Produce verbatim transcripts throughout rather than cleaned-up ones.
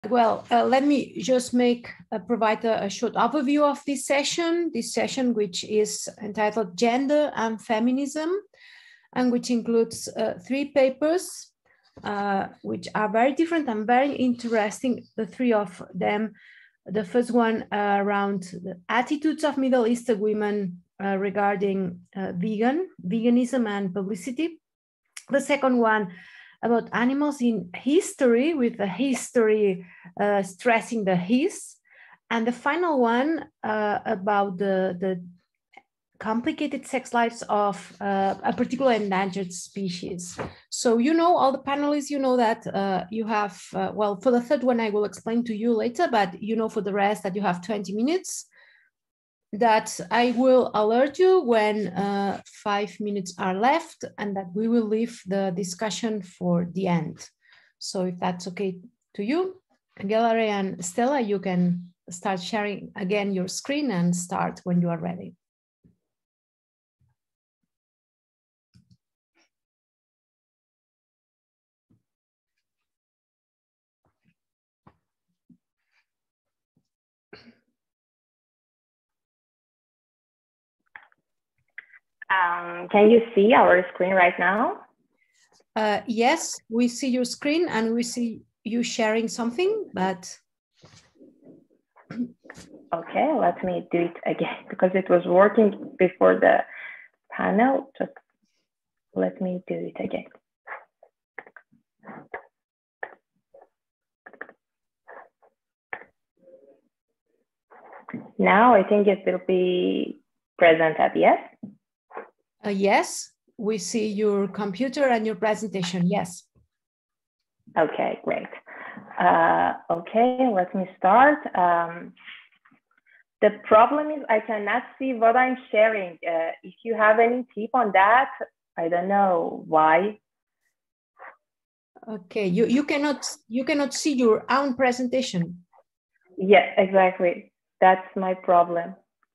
Well, uh, let me just make uh, provide a, a short overview of this session. This session, which is entitled Gender and Feminism, and which includes uh, three papers, uh, which are very different and very interesting. The three of them. The first one uh, around the attitudes of Middle Eastern women uh, regarding uh, vegan, veganism and publicity. The second one about animals in history, with the history uh, stressing the his. And the final one uh, about the, the complicated sex lives of uh, a particular endangered species. So, you know, all the panelists, you know that uh, you have, uh, well, for the third one, I will explain to you later, but you know for the rest that you have twenty minutes, that I will alert you when uh, five minutes are left, and that we will leave the discussion for the end. So if that's okay to you, Gelareh and Estela, you can start sharing again your screen and start when you are ready. Um, can you see our screen right now? Uh, yes, we see your screen and we see you sharing something, but... Okay, let me do it again because it was working before the panel. Just let me do it again. Now I think it will be presented, yes? Uh, yes, we see your computer and your presentation, yes. Okay, great. Uh, okay, let me start. Um, the problem is I cannot see what I'm sharing. Uh, if you have any tip on that, I don't know why. Okay, you, you, cannot, you cannot see your own presentation. Yeah, exactly. That's my problem.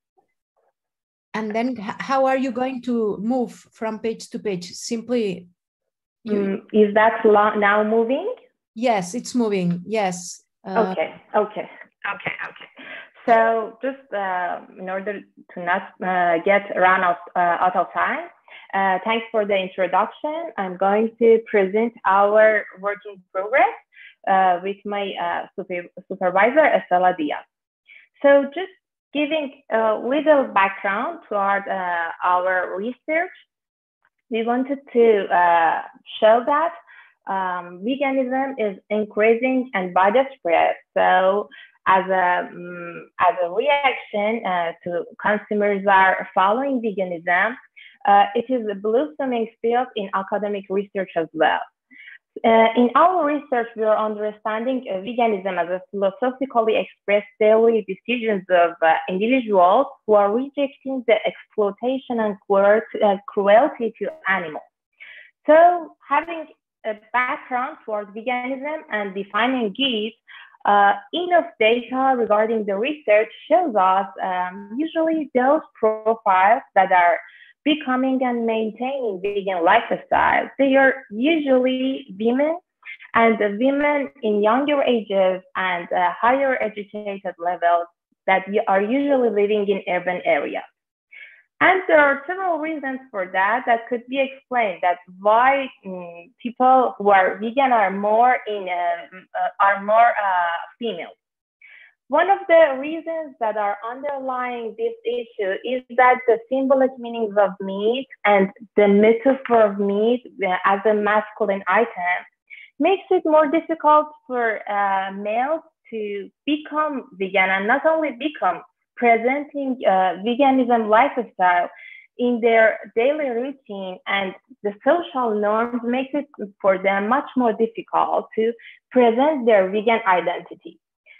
And then how are you going to move from page to page? Simply. You... Mm, is that now moving? Yes, it's moving. Yes. Uh... Okay, okay, okay, okay. So just uh, in order to not uh, get run out, uh, out of time, uh, thanks for the introduction. I'm going to present our work in progress uh, with my uh, super, supervisor, Estela Díaz. So just giving a little background toward uh, our research, we wanted to uh, show that um, veganism is increasing and widespread. So as a, um, as a reaction uh, to consumers are following veganism, uh, it is a blossoming field in academic research as well. Uh, in our research, we are understanding uh, veganism as a philosophically expressed daily decisions of uh, individuals who are rejecting the exploitation and uh, cruelty to animals. So having a background towards veganism and defining it, uh, enough data regarding the research shows us um, usually those profiles that are becoming and maintaining vegan lifestyle. They are usually women, and the women in younger ages and uh, higher educated levels that are usually living in urban areas. And there are several reasons for that that could be explained, that why um, people who are vegan are more in uh, uh, are more uh, female. One of the reasons that are underlying this issue is that the symbolic meanings of meat and the metaphor of meat as a masculine item makes it more difficult for uh, males to become vegan, and not only become, presenting uh, veganism lifestyle in their daily routine, and the social norms makes it for them much more difficult to present their vegan identity.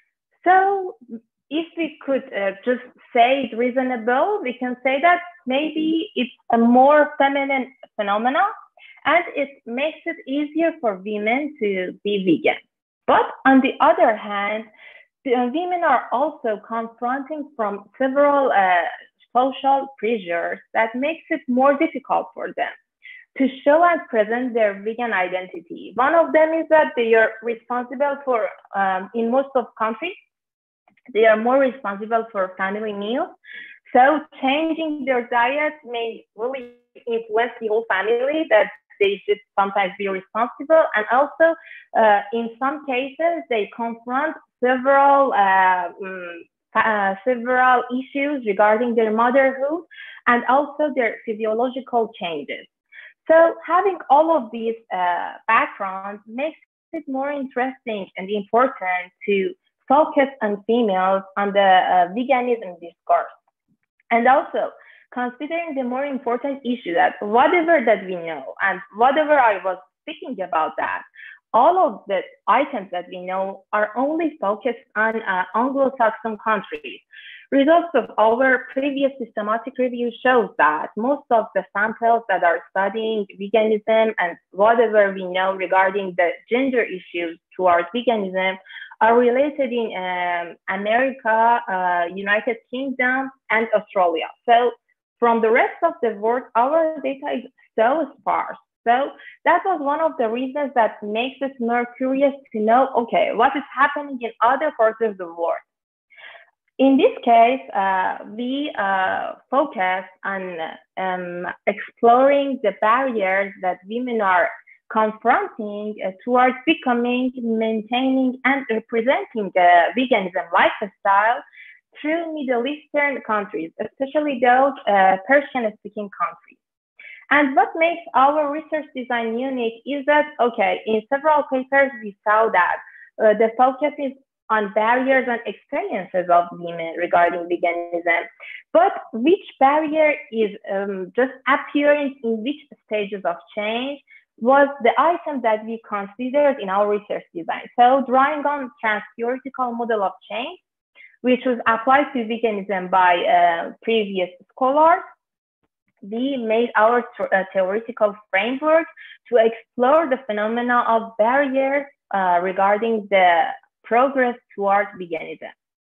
So if we could uh, just say it reasonable, we can say that maybe it's a more feminine phenomenon, and it makes it easier for women to be vegan. But on the other hand, the, uh, women are also confronting from several uh, social pressures that makes it more difficult for them. to show and present their vegan identity. One of them is that they are responsible for, um, in most of countries, they are more responsible for family meals. So changing their diet may really influence the whole family, that they should sometimes be responsible. And also, uh, in some cases, they confront several, uh, um, uh, several issues regarding their motherhood and also their physiological changes. So having all of these uh, backgrounds makes it more interesting and important to focus on females on the uh, veganism discourse. And also considering the more important issue that whatever that we know and whatever I was speaking about that, all of the items that we know are only focused on uh, Anglo-Saxon countries. Results of our previous systematic review shows that most of the samples that are studying veganism and whatever we know regarding the gender issues towards veganism are related in um, America, uh, United Kingdom, and Australia. So from the rest of the world, our data is so sparse. So that was one of the reasons that makes us more curious to know, okay, what is happening in other parts of the world. In this case, uh, we uh, focus on um, exploring the barriers that women are confronting uh, towards becoming, maintaining, and representing the veganism lifestyle through Middle Eastern countries, especially those uh, Persian-speaking countries. And what makes our research design unique is that, okay, in several papers, we saw that uh, the focus is on barriers and experiences of women regarding veganism, but which barrier is um, just appearing in which stages of change was the item that we considered in our research design. So drawing on trans-theoretical model of change, which was applied to veganism by uh, previous scholars, we made our uh, theoretical framework to explore the phenomena of barriers uh, regarding the progress towards veganism.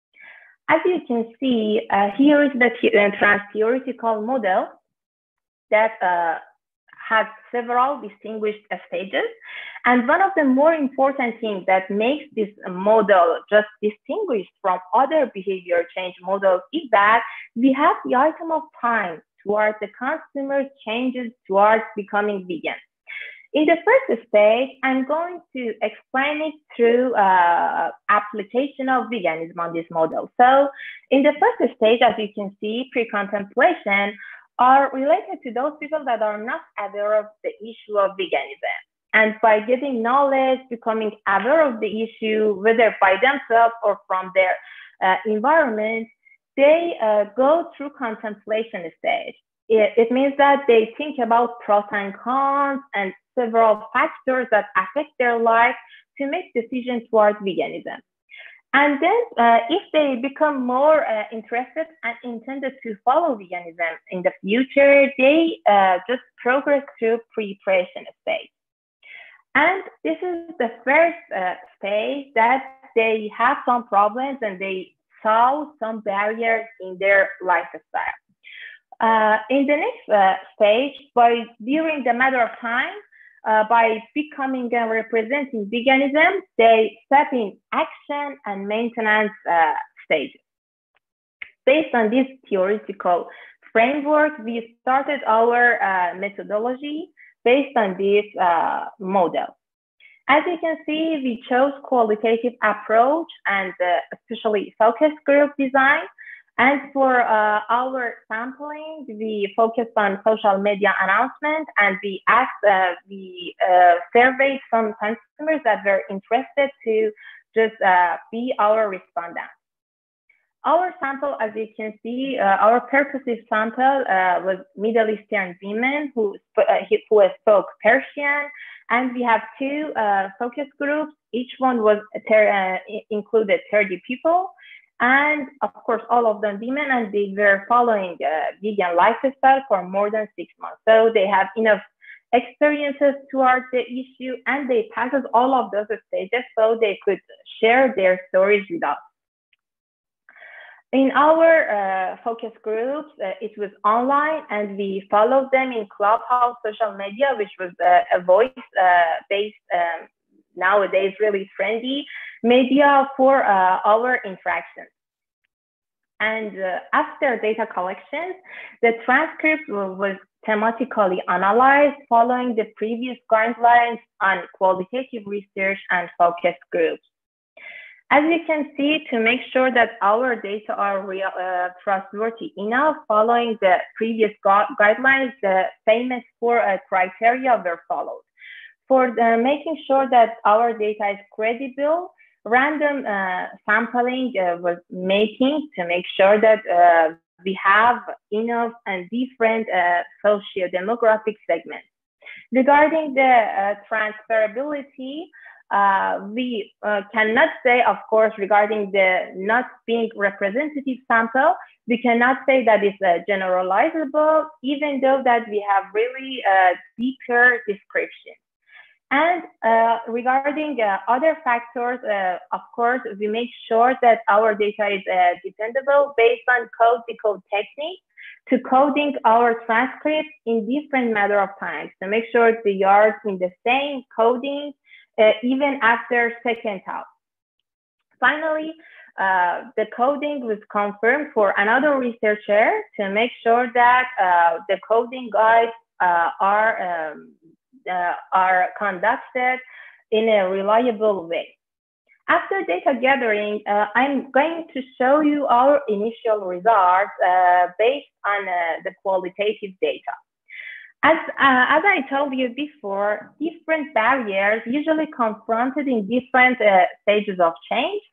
As you can see, uh, here is the uh, trans-theoretical model that uh, has several distinguished stages. And one of the more important things that makes this model just distinguished from other behavior change models is that we have the item of time towards the consumer's changes towards becoming vegan. In the first stage, I'm going to explain it through uh, application of veganism on this model. So in the first stage, as you can see, pre-contemplation are related to those people that are not aware of the issue of veganism. And by getting knowledge, becoming aware of the issue, whether by themselves or from their uh, environment, they uh, go through contemplation stage. It, it means that they think about pros and cons and several factors that affect their life to make decisions towards veganism. And then uh, if they become more uh, interested and intended to follow veganism in the future, they uh, just progress through preparation stage. And this is the first uh, stage that they have some problems and they solve some barriers in their lifestyle. Uh, in the next uh, stage, by during the matter of time, uh, by becoming and representing veganism, they step in action and maintenance uh, stages. Based on this theoretical framework, we started our uh, methodology based on this uh, model. As you can see, we chose qualitative approach and uh, especially focus group design. And for uh, our sampling, we focused on social media announcement, and we asked, uh, we uh, surveyed some consumers that were interested to just uh, be our respondents. Our sample, as you can see, uh, our purposive sample uh, was Middle Eastern women who, uh, who spoke Persian, and we have two uh, focus groups. Each one was uh, included thirty people. And of course, all of them women, and they were following uh, vegan lifestyle for more than six months. So they have enough experiences towards the issue, and they passed all of those stages so they could share their stories with us. In our uh, focus groups, uh, it was online, and we followed them in Clubhouse, social media, which was uh, a voice-based, uh, um, nowadays really trendy media for uh, our interactions. And uh, after data collections, the transcript was thematically analyzed following the previous guidelines on qualitative research and focus groups. As you can see, to make sure that our data are real, uh, trustworthy enough, following the previous gu guidelines, the famous four uh, criteria were followed. For the, making sure that our data is credible, random uh, sampling uh, was making to make sure that uh, we have enough and different uh, socio-demographic segments. Regarding the uh, transferability, Uh, we uh, cannot say, of course, regarding the not being representative sample, we cannot say that it's uh, generalizable, even though that we have really uh, deeper description. And uh, regarding uh, other factors, uh, of course, we make sure that our data is uh, dependable based on code-decode technique to coding our transcripts in different matter of times to make sure they are in the same coding Uh, even after second out. Finally, uh, the coding was confirmed for another researcher to make sure that uh, the coding guides uh, are, um, uh, are conducted in a reliable way. After data gathering, uh, I'm going to show you our initial results uh, based on uh, the qualitative data. As, uh, as I told you before, different barriers usually confronted in different uh, stages of change.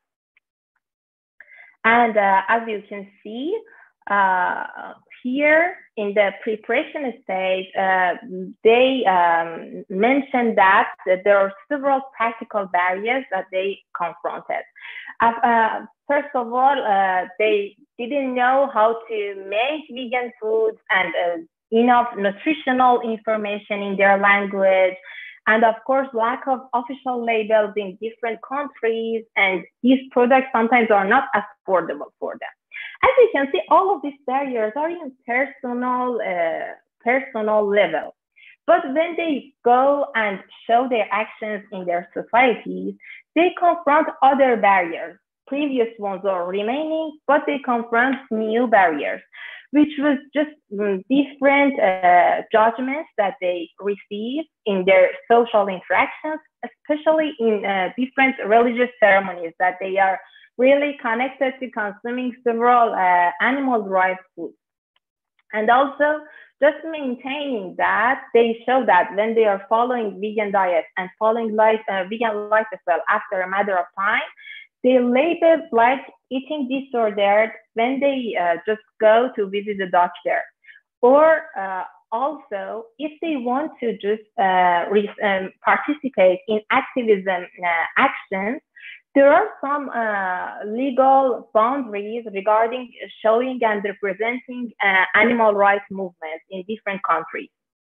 And uh, as you can see uh, here in the preparation stage, uh, they um, mentioned that, that there are several practical barriers that they confronted. Uh, uh, first of all, uh, they didn't know how to make vegan foods and uh, enough nutritional information in their language, and of course, lack of official labels in different countries, and these products sometimes are not affordable for them. As you can see, all of these barriers are in personal, uh, personal level. But when they go and show their actions in their societies, they confront other barriers. Previous ones are remaining, but they confront new barriers, which was just different uh, judgments that they receive in their social interactions, especially in uh, different religious ceremonies that they are really connected to consuming several uh, animal rights foods. And also just maintaining that, they show that when they are following vegan diet and following life, uh, vegan lifestyle after a matter of time, they label like eating disorder when they uh, just go to visit the doctor. Or uh, also, if they want to just uh, um, participate in activism uh, actions, there are some uh, legal boundaries regarding showing and representing uh, animal rights movements in different countries.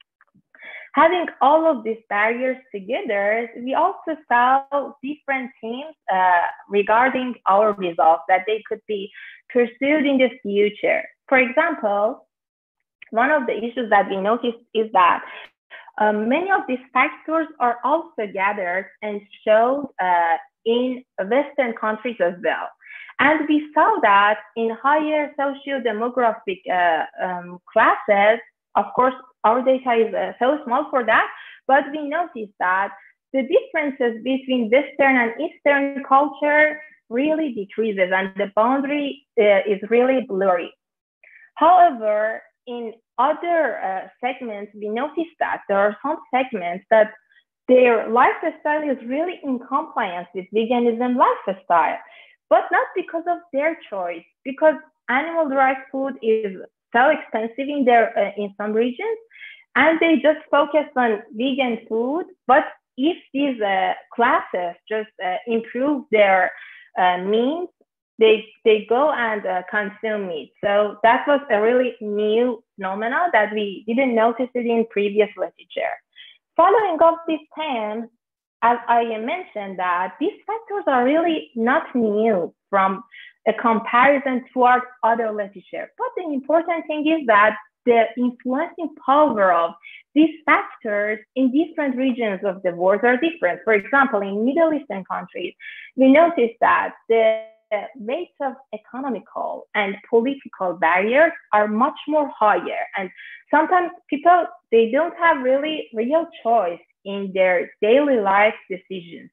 Having all of these barriers together, we also saw different themes uh, regarding our results that they could be pursued in the future. For example, one of the issues that we noticed is that um, many of these factors are also gathered and showed uh, in Western countries as well. And we saw that in higher socio-demographic uh, um, classes, of course, our data is uh, so small for that, but we noticed that the differences between Western and Eastern culture really decreases and the boundary uh, is really blurry. However, in other uh, segments, we noticed that there are some segments that their lifestyle is really in compliance with veganism lifestyle, but not because of their choice, because animal rights food is so expensive in their uh, in some regions, and they just focus on vegan food. But if these uh, classes just uh, improve their uh, means, they they go and uh, consume meat. So that was a really new phenomenon that we didn't notice it in previous literature. Following up these themes, as I mentioned, that these factors are really not new from a comparison towards other literature. But the important thing is that the influencing power of these factors in different regions of the world are different. For example, in Middle Eastern countries, we notice that the weight of economical and political barriers are much more higher. And sometimes people, they don't have really real choice in their daily life decisions.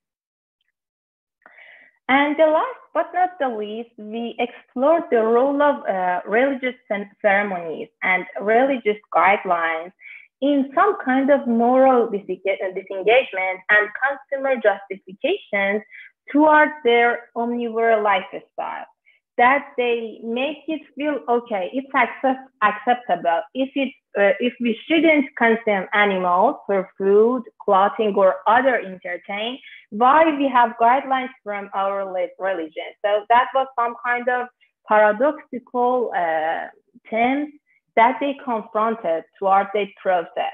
And the last but not the least, we explored the role of uh, religious ceremonies and religious guidelines in some kind of moral disengagement and consumer justifications towards their omnivore lifestyle, that they make it feel, okay, it's accept acceptable if, it, uh, if we shouldn't consume animals for food, clothing, or other entertainment, why we have guidelines from our religion. So that was some kind of paradoxical uh, themes that they confronted towards the process.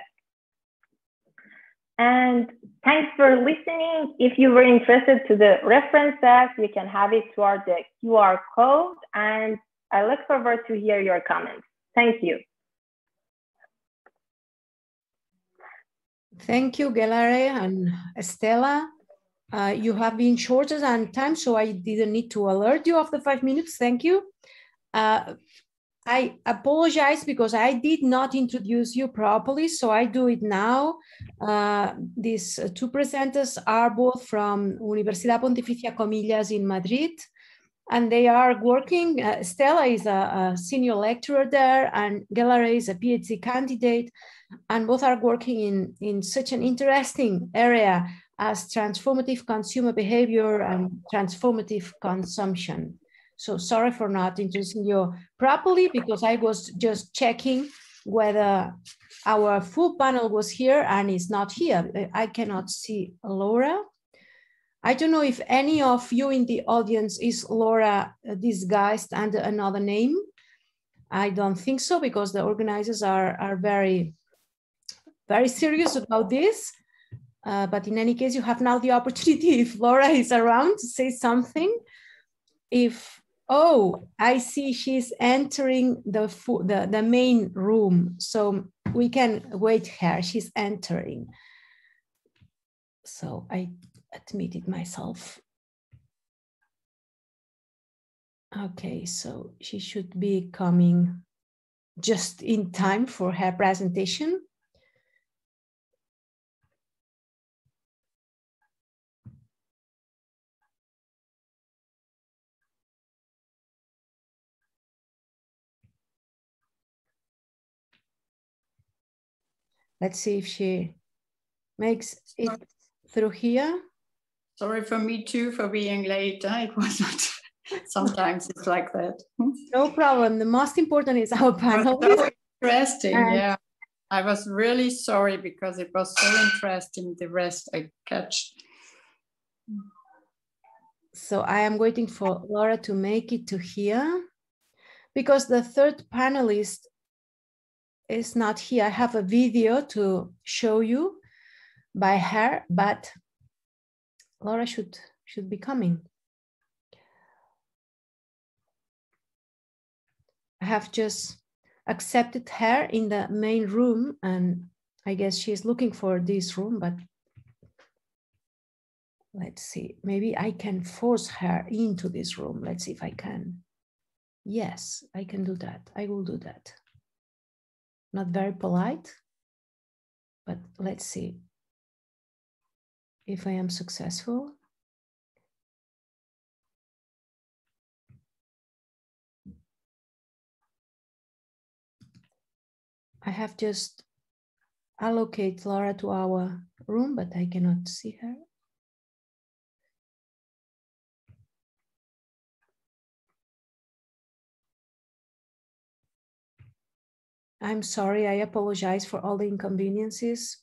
And thanks for listening. If you were interested to the references, you can have it toward the Q R code, and I look forward to hear your comments. Thank you. Thank you, Gelareh and Estela. Uh, you have been shorter than time, so I didn't need to alert you of the five minutes. Thank you. Uh, I apologize because I did not introduce you properly, so I do it now. Uh, these uh, two presenters are both from Universidad Pontificia Comillas in Madrid, and they are working. Uh, Estela is a, a senior lecturer there, and Gelareh is a PhD candidate, and both are working in, in such an interesting area as transformative consumer behavior and transformative consumption. So sorry for not introducing you properly, because I was just checking whether our full panel was here, and it's not here. I cannot see Laura. I don't know if any of you in the audience is Laura disguised under another name. I don't think so, because the organizers are, are very, very serious about this. Uh, but in any case, you have now the opportunity, if Laura is around, to say something. If, oh, I see she's entering the, the, the main room. So we can wait her, she's entering. So I admitted myself. Okay, so she should be coming just in time for her presentation. Let's see if she makes it through here. Sorry for me too for being late. It was not. Sometimes it's like that. No problem. The most important is our panel. So interesting. And yeah, I was really sorry because it was so interesting. The rest I catch. So I am waiting for Laura to make it to here, because the third panelist is not here. I have a video to show you by her, but Laura should should be coming. I have just accepted her in the main room, and I guess she's looking for this room, but let's see, maybe I can force her into this room. Let's see if I can. Yes, I can do that. I will do that. Not very polite, but let's see if I am successful. I have just allocated Laura to our room, but I cannot see her. I'm sorry, I apologize for all the inconveniences.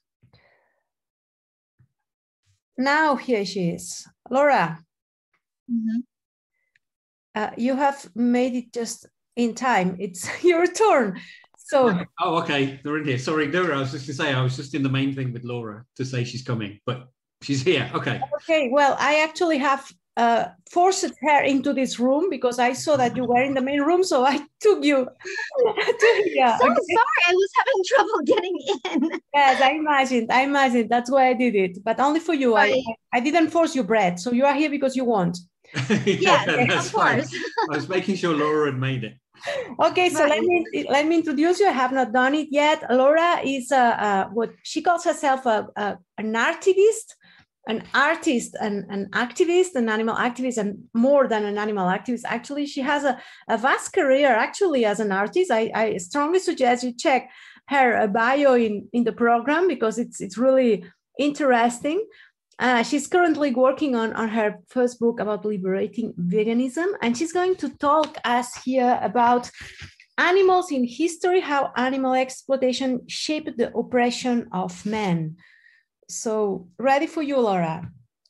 Now here she is. Laura, mm-hmm. uh, you have made it just in time. It's your turn. So. Oh, okay, they're in here. Sorry, Laura, I was just to say, I was just in the main thing with Laura to say she's coming, but she's here, okay. Okay, well, I actually have uh, forced her into this room because I saw that you were in the main room, so I took you to here. So okay? sorry, I was having trouble getting in. Yes, I imagined. I imagined. That's why I did it, but only for you. Right. I I didn't force you, Brett. So you are here because you want. yeah, yeah, that's of course. fine. I was making sure Laura had made it. Okay, so right. let me let me introduce you. I have not done it yet. Laura is a, a what she calls herself a, a an artivist, an artist, and an activist, an animal activist, and more than an animal activist. Actually, she has a, a vast career actually as an artist. I, I strongly suggest you check her bio in, in the program because it's it's really interesting. Uh, she's currently working on, on her first book about liberating veganism, and she's going to talk us here about animals in history, how animal exploitation shaped the oppression of men. So, ready for you, Laura.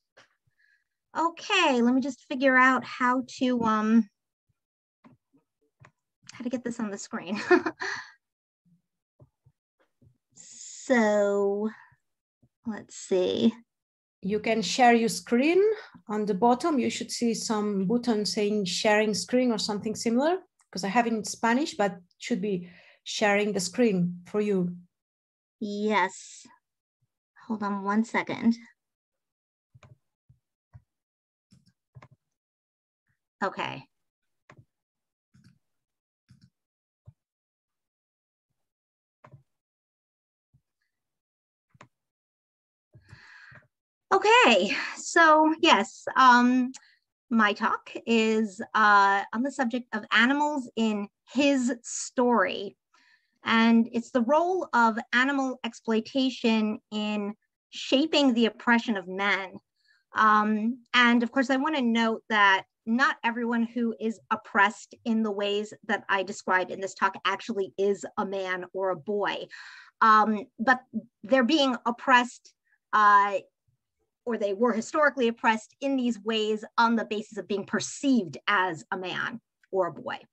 Okay, let me just figure out how to um how to get this on the screen. So, let's see. You can share your screen. On the bottom, you should see some button saying sharing screen or something similar, because I have it in Spanish, but should be sharing the screen for you. Yes. Hold on one second. Okay. Okay, so yes, um, my talk is uh, on the subject of animals in his story. And it's the role of animal exploitation in shaping the oppression of men. Um, and of course, I want to note that not everyone who is oppressed in the ways that I described in this talk actually is a man or a boy, um, but they're being oppressed uh, or they were historically oppressed in these ways on the basis of being perceived as a man or a boy.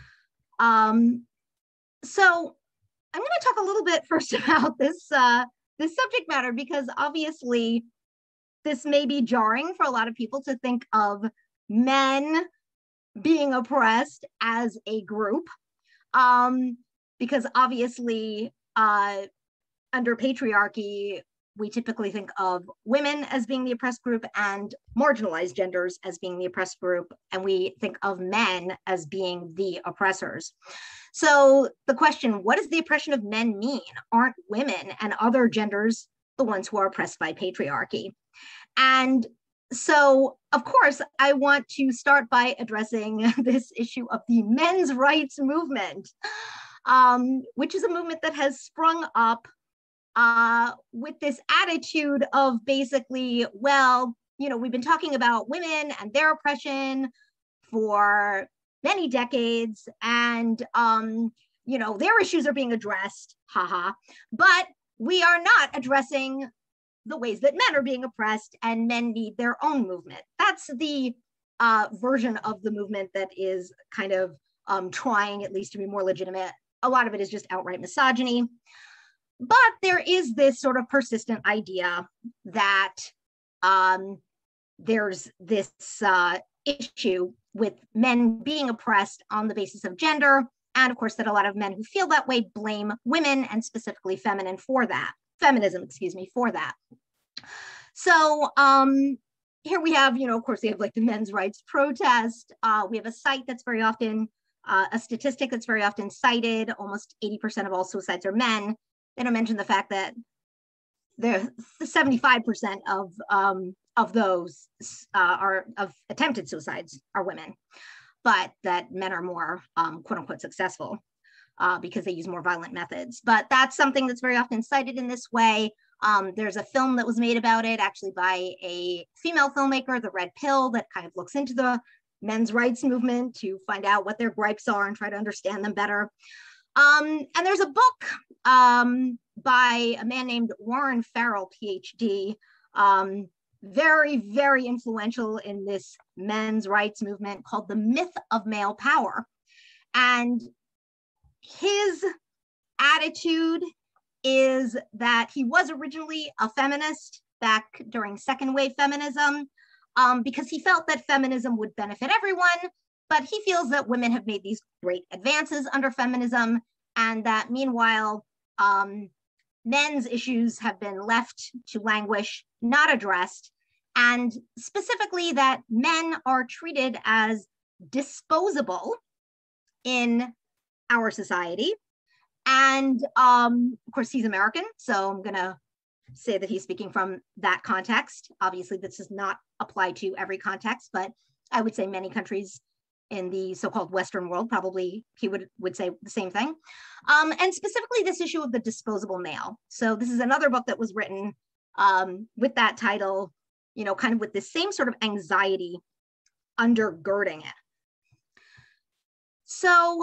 Um, so I'm going to talk a little bit first about this, uh, this subject matter, because obviously this may be jarring for a lot of people to think of men being oppressed as a group, um, because obviously uh, under patriarchy, we typically think of women as being the oppressed group and marginalized genders as being the oppressed group, and we think of men as being the oppressors. So the question, what does the oppression of men mean? Aren't women and other genders the ones who are oppressed by patriarchy? And so, of course, I want to start by addressing this issue of the men's rights movement, um, which is a movement that has sprung up Uh, with this attitude of basically, well, you know, we've been talking about women and their oppression for many decades, and, um, you know, their issues are being addressed, haha, but we are not addressing the ways that men are being oppressed, and men need their own movement. That's the uh, version of the movement that is kind of um, trying at least to be more legitimate. A lot of it is just outright misogyny. But there is this sort of persistent idea that um, there's this uh, issue with men being oppressed on the basis of gender. And of course, that a lot of men who feel that way blame women and specifically feminine for that, feminism, excuse me, for that. So um, here we have, you know, of course, we have like the men's rights protest. Uh, we have a site that's very often, uh, a statistic that's very often cited. Almost eighty percent of all suicides are men. They don't mention the fact that the seventy-five percent of um, of those uh, are of attempted suicides are women, but that men are more um, quote unquote successful uh, because they use more violent methods. But that's something that's very often cited in this way. Um, there's a film that was made about it actually by a female filmmaker, The Red Pill, that kind of looks into the men's rights movement to find out what their gripes are and try to understand them better. Um, and there's a book um, by a man named Warren Farrell, P H D, um, very, very influential in this men's rights movement, called The Myth of Male Power. And his attitude is that he was originally a feminist back during second wave feminism, um, because he felt that feminism would benefit everyone, but he feels that women have made these great advances under feminism, and that meanwhile, um, men's issues have been left to languish, not addressed, and specifically that men are treated as disposable in our society. And um, of course, he's American, so I'm gonna say that he's speaking from that context. Obviously, this does not apply to every context, but I would say many countries in the so-called Western world, probably he would, would say the same thing. Um, and specifically this issue of the disposable male. So this is another book that was written um, with that title, you know, kind of with the same sort of anxiety undergirding it. So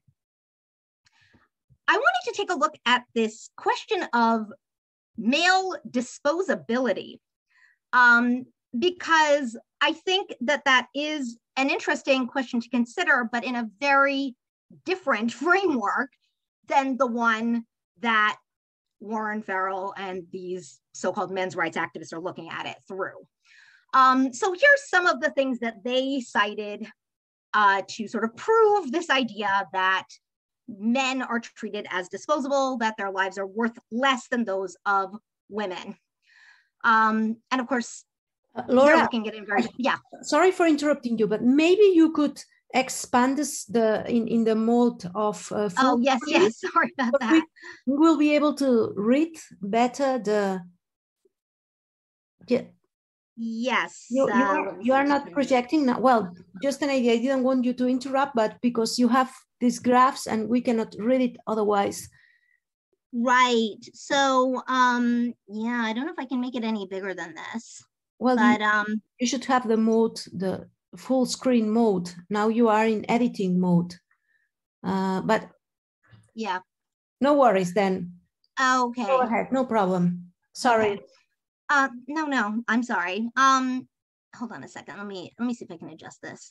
I wanted to take a look at this question of male disposability, um, because I think that that is an interesting question to consider, but in a very different framework than the one that Warren Farrell and these so-called men's rights activists are looking at it through. Um, so here's some of the things that they cited uh, to sort of prove this idea that men are treated as disposable, that their lives are worth less than those of women. Um, and of course, uh, Laura, looking at it very, yeah. Sorry for interrupting you, but maybe you could expand this the in, in the mode of uh, oh yes, screen. yes, sorry about but that. We will be able to read better the yeah. Yes. You, you, uh, are, you are not projecting now. Well, just an idea. I didn't want you to interrupt, but because you have these graphs and we cannot read it otherwise. Right. So, um, yeah, I don't know if I can make it any bigger than this. Well, but you, um, you should have the mode, the full screen mode. Now you are in editing mode. Uh, but yeah. No worries then. Okay. Go ahead. No problem. Sorry. Okay. Uh, no, no, I'm sorry. Um, hold on a second. Let me let me see if I can adjust this.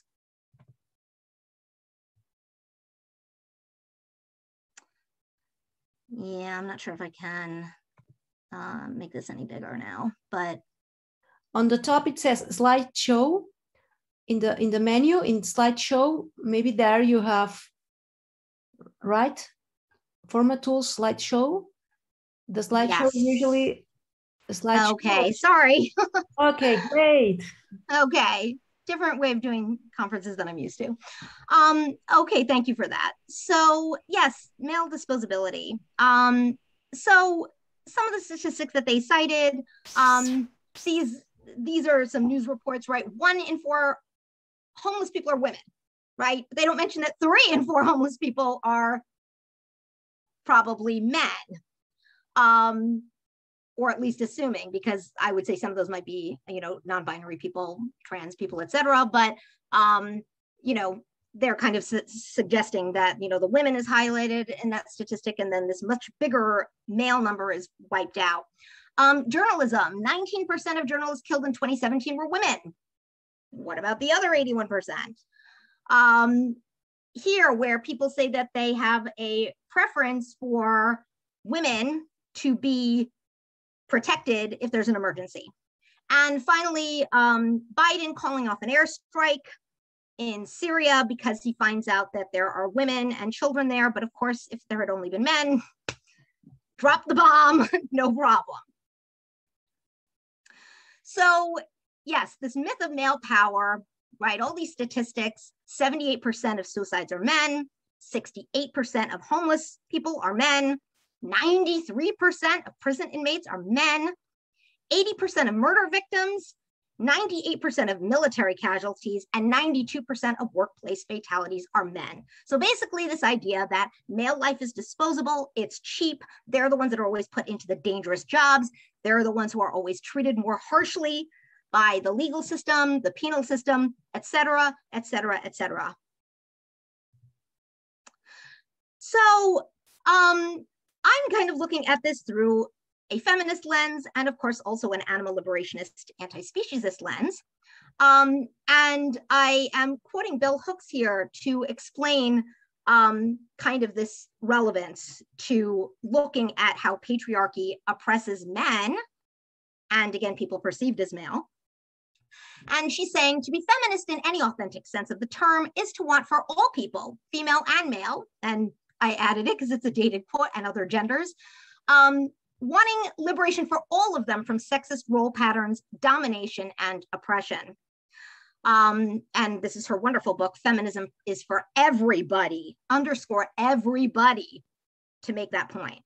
Yeah, I'm not sure if I can uh, make this any bigger now, but on the top it says slideshow. In the in the menu in slideshow, maybe there you have right format tools slideshow. The slideshow yes. usually the slideshow. Okay, sorry. Okay, great. Okay, different way of doing conferences than I'm used to. Um, okay, thank you for that. So yes, male disposability. Um, so some of the statistics that they cited, um, these these are some news reports, right? One in four homeless people are women, right? But they don't mention that three in four homeless people are probably men. Um, or at least assuming, because I would say some of those might be, you know, non-binary people, trans people, et cetera. But, um, you know, they're kind of su suggesting that, you know, the women is highlighted in that statistic, and then this much bigger male number is wiped out. Um, journalism, nineteen percent of journalists killed in twenty seventeen were women. What about the other eighty-one percent? Um, here, where people say that they have a preference for women to be protected if there's an emergency. And finally, um, Biden calling off an airstrike in Syria because he finds out that there are women and children there. But of course, if there had only been men, drop the bomb, no problem. So yes, this myth of male power, right? All these statistics, seventy-eight percent of suicides are men, sixty-eight percent of homeless people are men, ninety-three percent of prison inmates are men, eighty percent of murder victims, ninety-eight percent of military casualties, and ninety-two percent of workplace fatalities are men. So basically this idea that male life is disposable, it's cheap, they're the ones that are always put into the dangerous jobs, they're the ones who are always treated more harshly by the legal system, the penal system, et cetera, et cetera, et cetera. So, um, I'm kind of looking at this through a feminist lens and of course also an animal liberationist anti-speciesist lens. Um, and I am quoting Bell Hooks here to explain um, kind of this relevance to looking at how patriarchy oppresses men, and again, people perceived as male. And she's saying to be feminist in any authentic sense of the term is to want for all people, female and male, and I added it because it's a dated quote, and other genders, um, wanting liberation for all of them from sexist role patterns, domination, and oppression. Um, and this is her wonderful book, Feminism is for Everybody, underscore everybody, to make that point.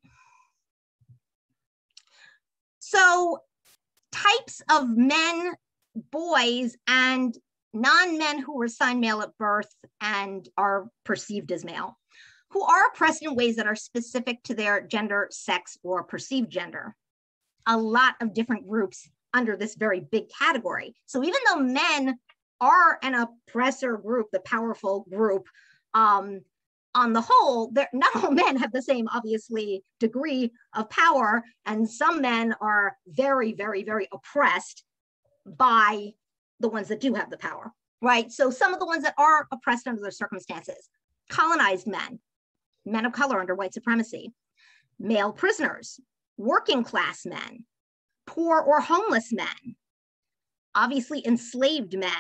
So types of men, boys, and non-men who were assigned male at birth and are perceived as male, who are oppressed in ways that are specific to their gender, sex, or perceived gender. A lot of different groups under this very big category. So even though men are an oppressor group, the powerful group, um, on the whole, not all men have the same, obviously, degree of power, and some men are very, very, very oppressed by the ones that do have the power, right? So some of the ones that are oppressed under their circumstances: colonized men, men of color under white supremacy, male prisoners, working class men, poor or homeless men, obviously enslaved men,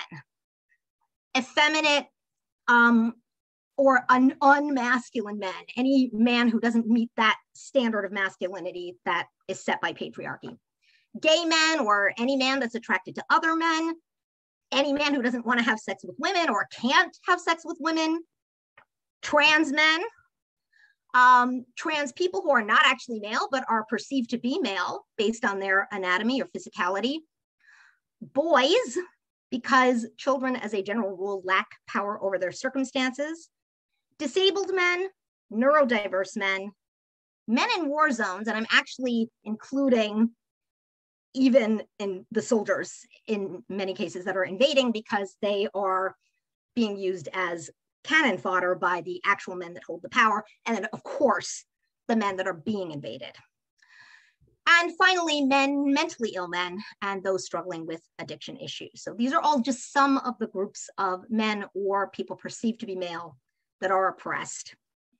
effeminate um, or un unmasculine men, any man who doesn't meet that standard of masculinity that is set by patriarchy, gay men or any man that's attracted to other men, any man who doesn't want to have sex with women or can't have sex with women, trans men, um, trans people who are not actually male but are perceived to be male based on their anatomy or physicality, boys, because children as a general rule lack power over their circumstances, disabled men, neurodiverse men, men in war zones, and I'm actually including even in the soldiers in many cases that are invading because they are being used as cannon fodder by the actual men that hold the power, and then of course, the men that are being invaded. And finally, men, mentally ill men, and those struggling with addiction issues. So these are all just some of the groups of men or people perceived to be male that are oppressed,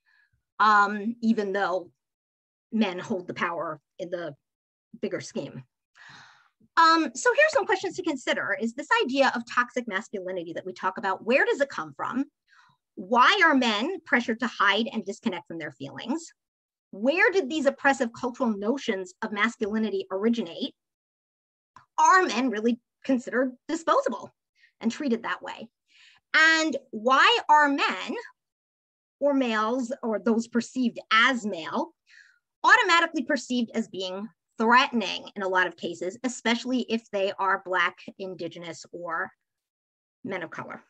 um, even though men hold the power in the bigger scheme. Um, so here's some questions to consider. Is this idea of toxic masculinity that we talk about, where does it come from? Why are men pressured to hide and disconnect from their feelings? Where did these oppressive cultural notions of masculinity originate? Are men really considered disposable and treated that way? And why are men or males, or those perceived as male, automatically perceived as being threatening in a lot of cases, especially if they are Black, Indigenous, or men of color?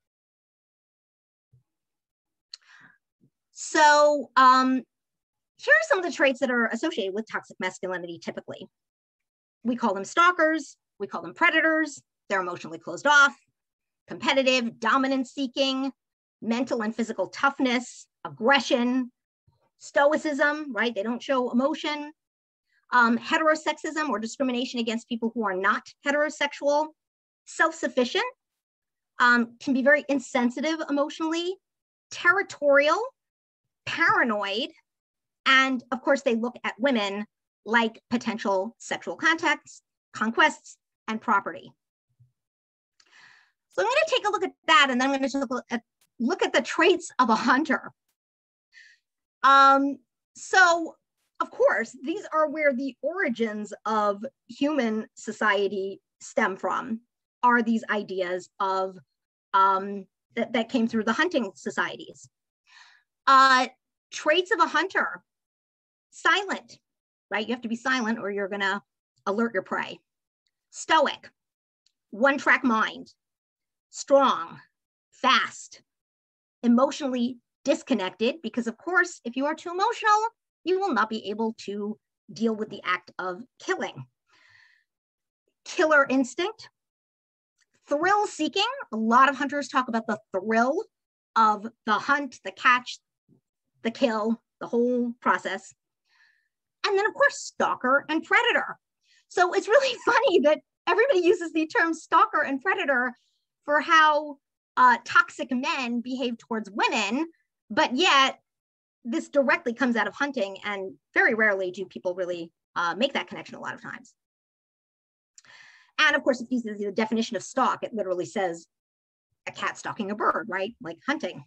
So um, here are some of the traits that are associated with toxic masculinity typically. We call them stalkers, we call them predators, they're emotionally closed off, competitive, dominance seeking, mental and physical toughness, aggression, stoicism, right? They don't show emotion, um, heterosexism or discrimination against people who are not heterosexual, self-sufficient, um, can be very insensitive emotionally, territorial, paranoid, and of course they look at women like potential sexual contacts, conquests, and property. So I'm going to take a look at that, and then I'm going to look at, look at the traits of a hunter. Um, so of course, these are where the origins of human society stem from, are these ideas of um, that, that came through the hunting societies. Uh, traits of a hunter: silent, right? You have to be silent or you're gonna alert your prey. Stoic, one-track mind, strong, fast, emotionally disconnected, because of course, if you are too emotional, you will not be able to deal with the act of killing. Killer instinct, thrill seeking. A lot of hunters talk about the thrill of the hunt, the catch, the kill, the whole process. And then of course, stalker and predator. So it's really funny that everybody uses the term stalker and predator for how uh, toxic men behave towards women, but yet this directly comes out of hunting, and very rarely do people really uh, make that connection a lot of times. And of course, it uses the definition of stalk. It literally says a cat stalking a bird, right? Like hunting.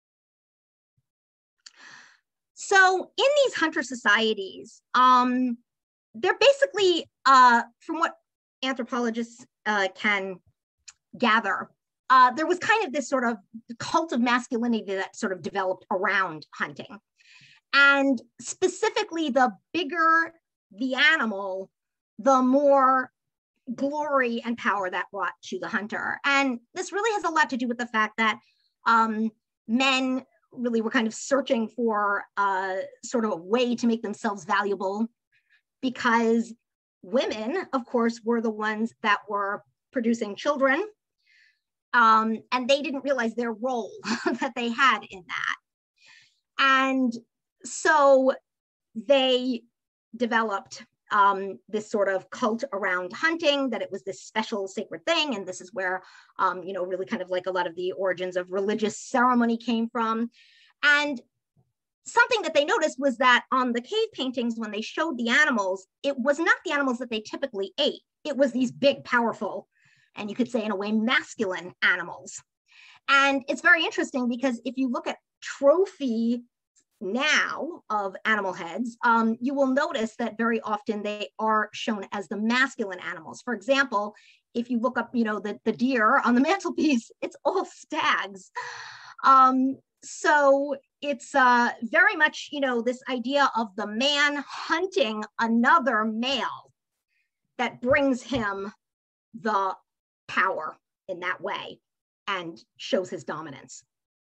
So in these hunter societies, um, they're basically, uh, from what anthropologists uh, can gather, uh, there was kind of this sort of cult of masculinity that sort of developed around hunting. And specifically, the bigger the animal, the more glory and power that brought to the hunter. And this really has a lot to do with the fact that um, men really were kind of searching for uh, sort of a way to make themselves valuable, because women, of course, were the ones that were producing children, um, and they didn't realize their role that they had in that. And so they developed um, this sort of cult around hunting, that it was this special sacred thing. And this is where, um, you know, really kind of like a lot of the origins of religious ceremony came from. And something that they noticed was that on the cave paintings, when they showed the animals, it was not the animals that they typically ate. It was these big, powerful, and you could say in a way, masculine animals. And it's very interesting because if you look at trophy now of animal heads, um, you will notice that very often they are shown as the masculine animals. For example, if you look up, you know, the, the deer on the mantelpiece, it's all stags. Um, so it's uh, very much, you know, this idea of the man hunting another male that brings him the power in that way and shows his dominance.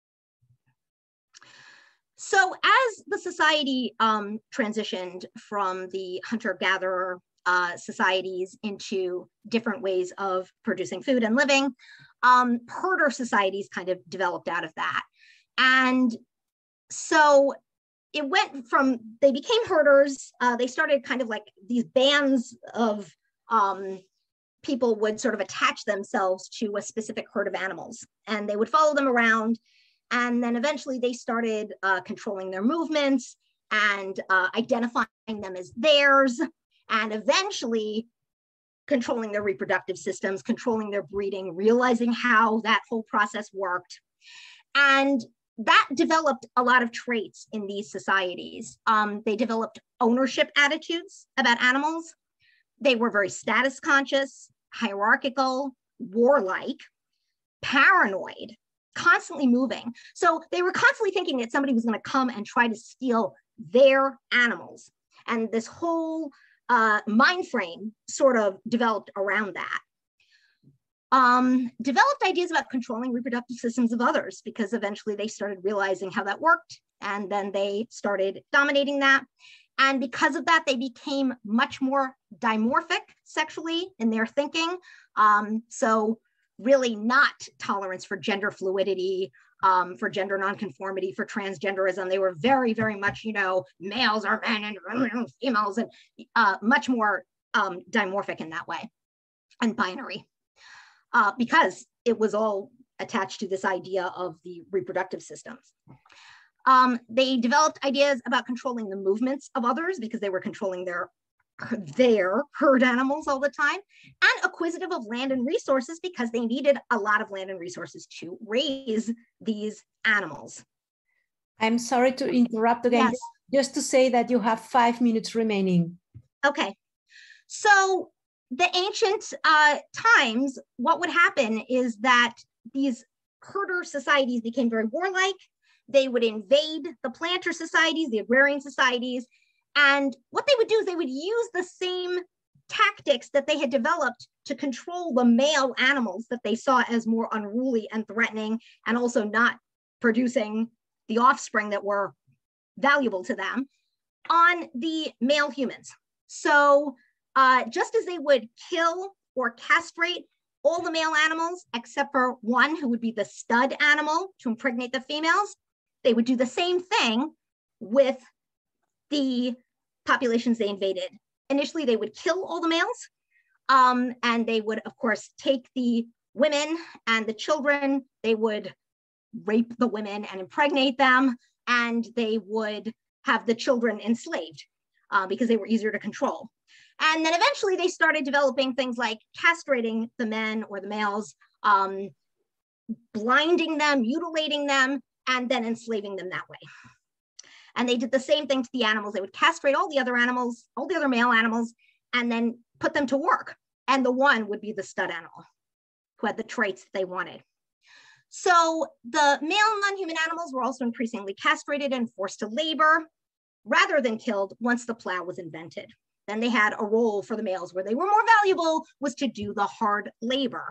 So as the society um, transitioned from the hunter-gatherer uh, societies into different ways of producing food and living, um, herder societies kind of developed out of that. And so it went from, they became herders, uh, they started kind of like these bands of um, people would sort of attach themselves to a specific herd of animals, and they would follow them around. And then eventually they started uh, controlling their movements and uh, identifying them as theirs, and eventually controlling their reproductive systems, controlling their breeding, realizing how that whole process worked. And that developed a lot of traits in these societies. Um, they developed ownership attitudes about animals. They were very status conscious, hierarchical, warlike, paranoid, constantly moving. So they were constantly thinking that somebody was going to come and try to steal their animals. And this whole uh, mind frame sort of developed around that. Um, developed ideas about controlling reproductive systems of others, because eventually they started realizing how that worked, and then they started dominating that. And because of that, they became much more dimorphic sexually in their thinking. Um, so really not tolerance for gender fluidity, um, for gender nonconformity, for transgenderism. They were very, very much, you know, males are men and females, and uh, much more um, dimorphic in that way, and binary, uh, because it was all attached to this idea of the reproductive systems. Um, they developed ideas about controlling the movements of others, because they were controlling their their herd animals all the time, and acquisitive of land and resources, because they needed a lot of land and resources to raise these animals. I'm sorry to interrupt again, Yes. just to say that you have five minutes remaining. Okay, so the ancient uh, times, what would happen is that these herder societies became very warlike. They would invade the planter societies, the agrarian societies. And what they would do is they would use the same tactics that they had developed to control the male animals that they saw as more unruly and threatening, and also not producing the offspring that were valuable to them, on the male humans. So uh, just as they would kill or castrate all the male animals, except for one who would be the stud animal to impregnate the females, they would do the same thing with the populations they invaded. Initially, they would kill all the males, um, and they would, of course, take the women and the children. They would rape the women and impregnate them, and they would have the children enslaved uh, because they were easier to control. And then eventually they started developing things like castrating the men or the males, um, blinding them, mutilating them, and then enslaving them that way. And they did the same thing to the animals. They would castrate all the other animals, all the other male animals, and then put them to work. And the one would be the stud animal who had the traits that they wanted. So the male non-human animals were also increasingly castrated and forced to labor rather than killed once the plow was invented. Then they had a role for the males where they were more valuable, was to do the hard labor.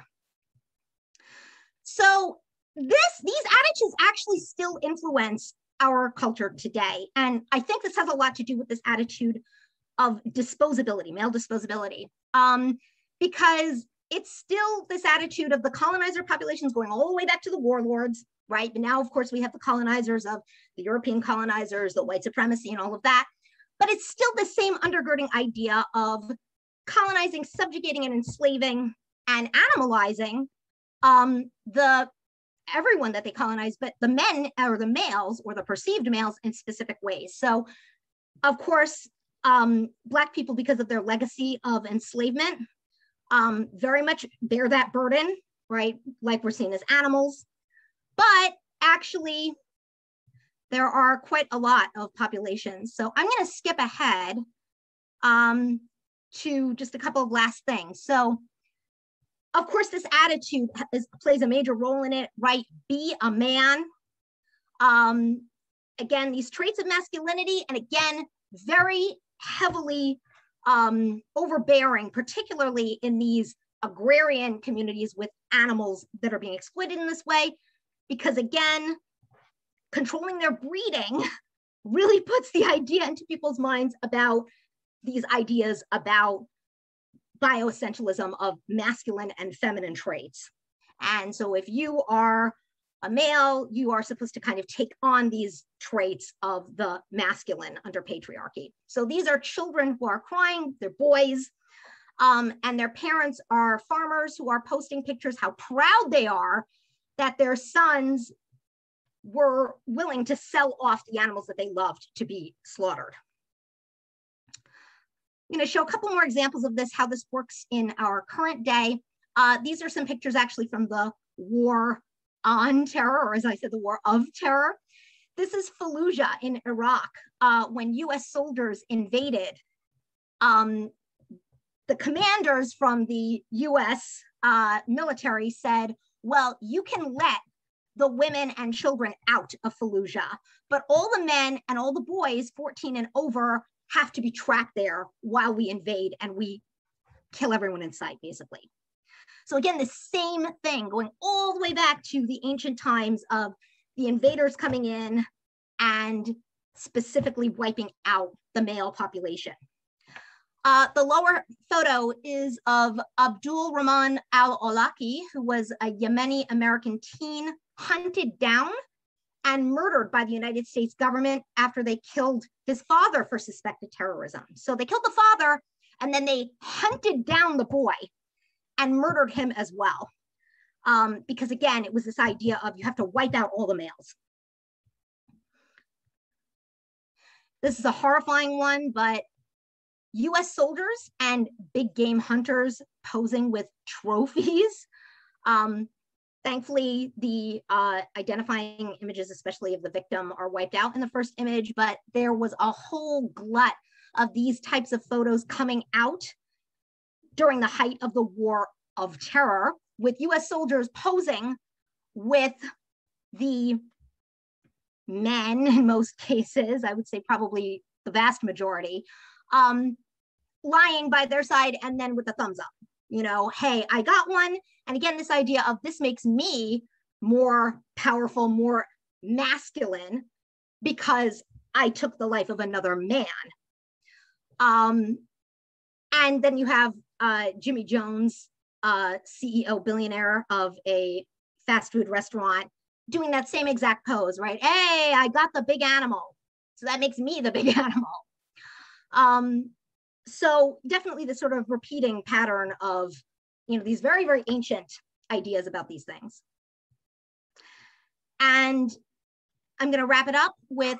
So this, these attitudes actually still influence our culture today. And I think this has a lot to do with this attitude of disposability, male disposability, um, because it's still this attitude of the colonizer populations going all the way back to the warlords, right? But now, of course, we have the colonizers of the European colonizers, the white supremacy and all of that. But it's still the same undergirding idea of colonizing, subjugating, and enslaving and animalizing um, the everyone that they colonize, but the men or the males or the perceived males in specific ways. So, of course, um, Black people, because of their legacy of enslavement, um, very much bear that burden, right? Like we're seen as animals. But actually, there are quite a lot of populations. So I'm going to skip ahead um, to just a couple of last things. So, of course, this attitude is, plays a major role in it, right? Be a man. Um, again, these traits of masculinity, and again, very heavily um, overbearing, particularly in these agrarian communities with animals that are being exploited in this way, because again, controlling their breeding really puts the idea into people's minds about these ideas about bioessentialism of masculine and feminine traits. And so if you are a male, you are supposed to kind of take on these traits of the masculine under patriarchy. So these are children who are crying, they're boys, um, and their parents are farmers who are posting pictures how proud they are that their sons were willing to sell off the animals that they loved to be slaughtered. I'm going to show a couple more examples of this, how this works in our current day. Uh, these are some pictures actually from the war on terror, or as I said, the war of terror. This is Fallujah in Iraq, uh, when U S soldiers invaded. Um, the commanders from the U S uh, military said, well, you can let the women and children out of Fallujah, but all the men and all the boys, fourteen and over, have to be trapped there while we invade and we kill everyone in sight, basically. So again, the same thing going all the way back to the ancient times of the invaders coming in and specifically wiping out the male population. Uh, the lower photo is of Abdul Rahman al-Awlaki, who was a Yemeni American teen hunted down and murdered by the United States government after they killed his father for suspected terrorism. So they killed the father and then they hunted down the boy and murdered him as well. Um, because again, it was this idea of you have to wipe out all the males. This is a horrifying one, but U S soldiers and big game hunters posing with trophies. Um, Thankfully, the uh, identifying images, especially of the victim, are wiped out in the first image, but there was a whole glut of these types of photos coming out during the height of the war of terror, with U S soldiers posing with the men, in most cases, I would say probably the vast majority, um, lying by their side and then with the thumbs up. You know, hey, I got one. And again, this idea of this makes me more powerful, more masculine because I took the life of another man. Um, and then you have uh, Jimmy Jones, uh, C E O billionaire of a fast food restaurant, doing that same exact pose, right? Hey, I got the big animal. So that makes me the big animal. Um, So definitely this sort of repeating pattern of, you know, these very, very ancient ideas about these things. And I'm going to wrap it up with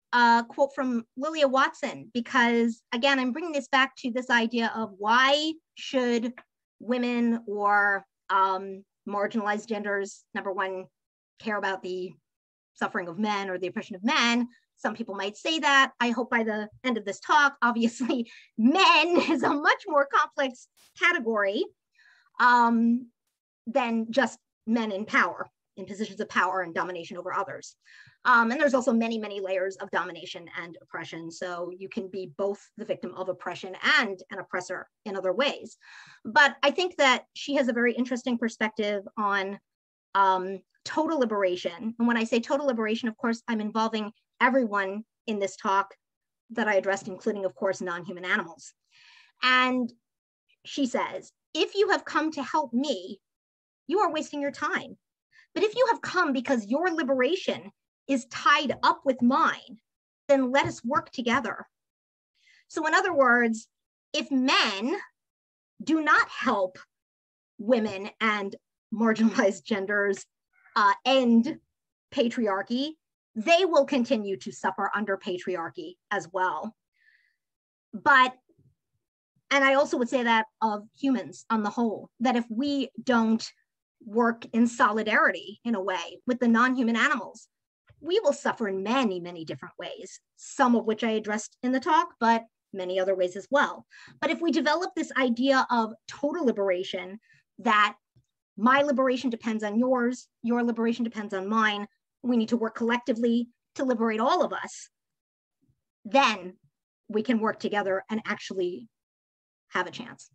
a quote from Lilia Watson, because again, I'm bringing this back to this idea of why should women or um, marginalized genders, number one, care about the suffering of men or the oppression of men. Some people might say that. I hope by the end of this talk, obviously, men is a much more complex category um, than just men in power, in positions of power and domination over others. Um, and there's also many, many layers of domination and oppression. So you can be both the victim of oppression and an oppressor in other ways. But I think that she has a very interesting perspective on um, total liberation. And when I say total liberation, of course, I'm involving everyone in this talk that I addressed, including, of course, non-human animals. And she says, if you have come to help me, you are wasting your time. But if you have come because your liberation is tied up with mine, then let us work together. So in other words, if men do not help women and marginalized genders uh, end patriarchy, they will continue to suffer under patriarchy as well. But, and I also would say that of humans on the whole, that if we don't work in solidarity in a way with the non-human animals, we will suffer in many, many different ways, some of which I addressed in the talk, but many other ways as well. But if we develop this idea of total liberation, that my liberation depends on yours, your liberation depends on mine, we need to work collectively to liberate all of us, then we can work together and actually have a chance.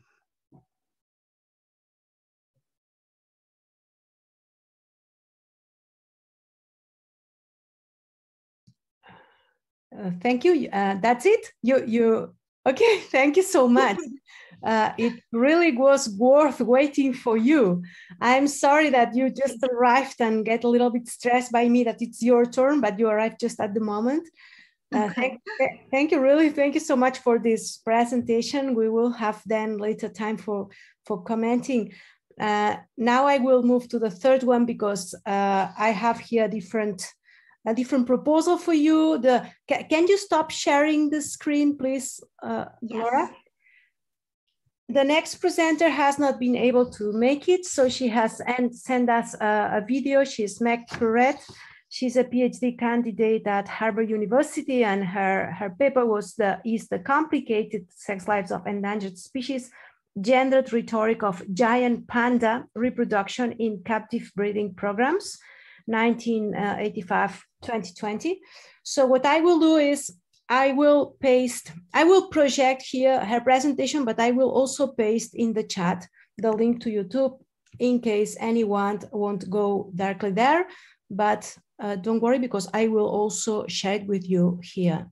Uh, thank you. Uh, that's it. You, you. Okay. Thank you so much. Uh, it really was worth waiting for you. I'm sorry that you just arrived and get a little bit stressed by me that it's your turn, but you arrived just at the moment. Uh, Okay. thank, thank you, really. Thank you so much for this presentation. We will have then later time for, for commenting. Uh, now I will move to the third one because uh, I have here different a different proposal for you. The, can, can you stop sharing the screen, please, uh, Yes. Laura? The next presenter has not been able to make it, so she has sent us a, a video. She's Meg Perret. She's a PhD candidate at Harvard University, and her, her paper was the, is the complicated sex lives of endangered species, gendered rhetoric of giant panda reproduction in captive breeding programs, nineteen eighty-five to twenty twenty. So what I will do is I will paste, I will project here her presentation, but I will also paste in the chat the link to YouTube in case anyone won't go directly there. But uh, don't worry, because I will also share it with you here.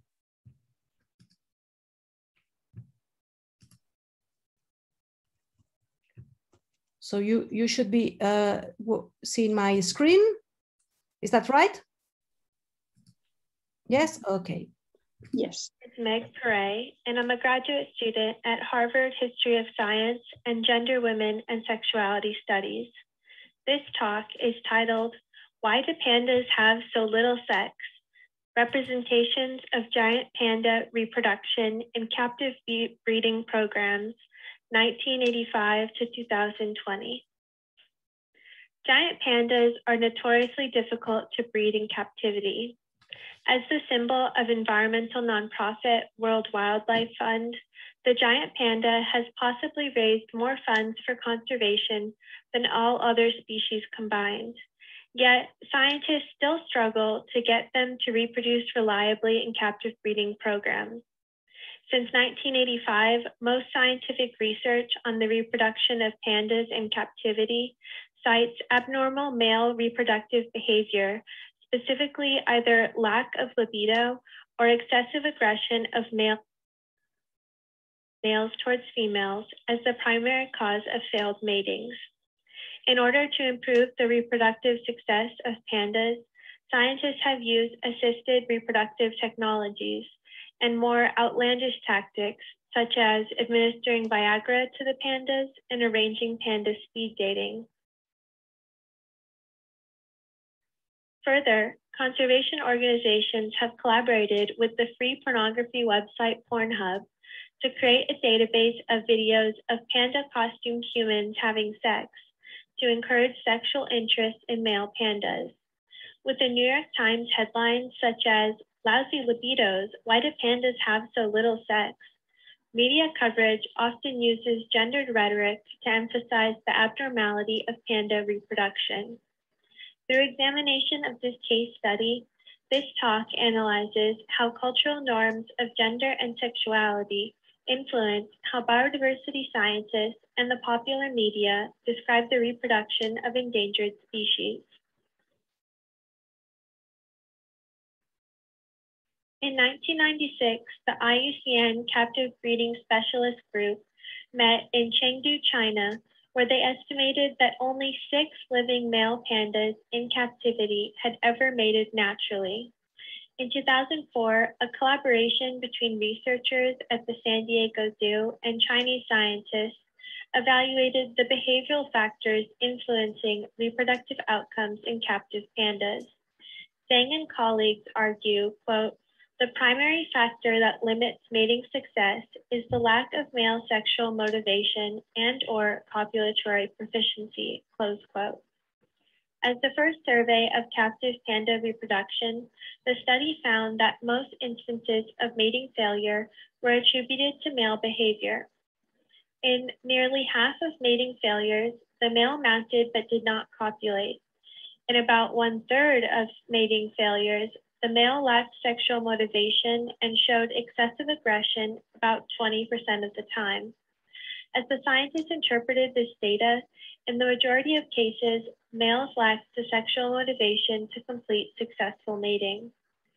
So you, you should be uh, seeing my screen. Is that right? Yes, okay. Yes. It's Meg Perret, and I'm a graduate student at Harvard History of Science and Gender, Women, and Sexuality Studies. This talk is titled, Why Do Pandas Have So Little Sex? Representations of Giant Panda Reproduction in Captive Breeding Programs, nineteen eighty-five to two thousand twenty. Giant pandas are notoriously difficult to breed in captivity. As the symbol of environmental nonprofit World Wildlife Fund, the giant panda has possibly raised more funds for conservation than all other species combined. Yet, scientists still struggle to get them to reproduce reliably in captive breeding programs. Since nineteen eighty-five, most scientific research on the reproduction of pandas in captivity cites abnormal male reproductive behavior, specifically either lack of libido or excessive aggression of male, males towards females as the primary cause of failed matings. In order to improve the reproductive success of pandas, scientists have used assisted reproductive technologies and more outlandish tactics, such as administering Viagra to the pandas and arranging panda speed dating. Further, conservation organizations have collaborated with the free pornography website Pornhub to create a database of videos of panda costumed humans having sex to encourage sexual interest in male pandas. With the New York Times headlines such as, "Lousy libidos, why do pandas have so little sex?" Media coverage often uses gendered rhetoric to emphasize the abnormality of panda reproduction. Through examination of this case study, this talk analyzes how cultural norms of gender and sexuality influence how biodiversity scientists and the popular media describe the reproduction of endangered species. In nineteen ninety-six, the I U C N Captive Breeding Specialist Group met in Chengdu, China, where they estimated that only six living male pandas in captivity had ever mated naturally. In two thousand four, a collaboration between researchers at the San Diego Zoo and Chinese scientists evaluated the behavioral factors influencing reproductive outcomes in captive pandas. Zhang and colleagues argue, quote, "The primary factor that limits mating success is the lack of male sexual motivation and or copulatory proficiency," close quote. As the first survey of captive panda reproduction, the study found that most instances of mating failure were attributed to male behavior. In nearly half of mating failures, the male mounted but did not copulate. In about one third of mating failures, the male lacked sexual motivation and showed excessive aggression about twenty percent of the time. As the scientists interpreted this data, in the majority of cases, males lacked the sexual motivation to complete successful mating.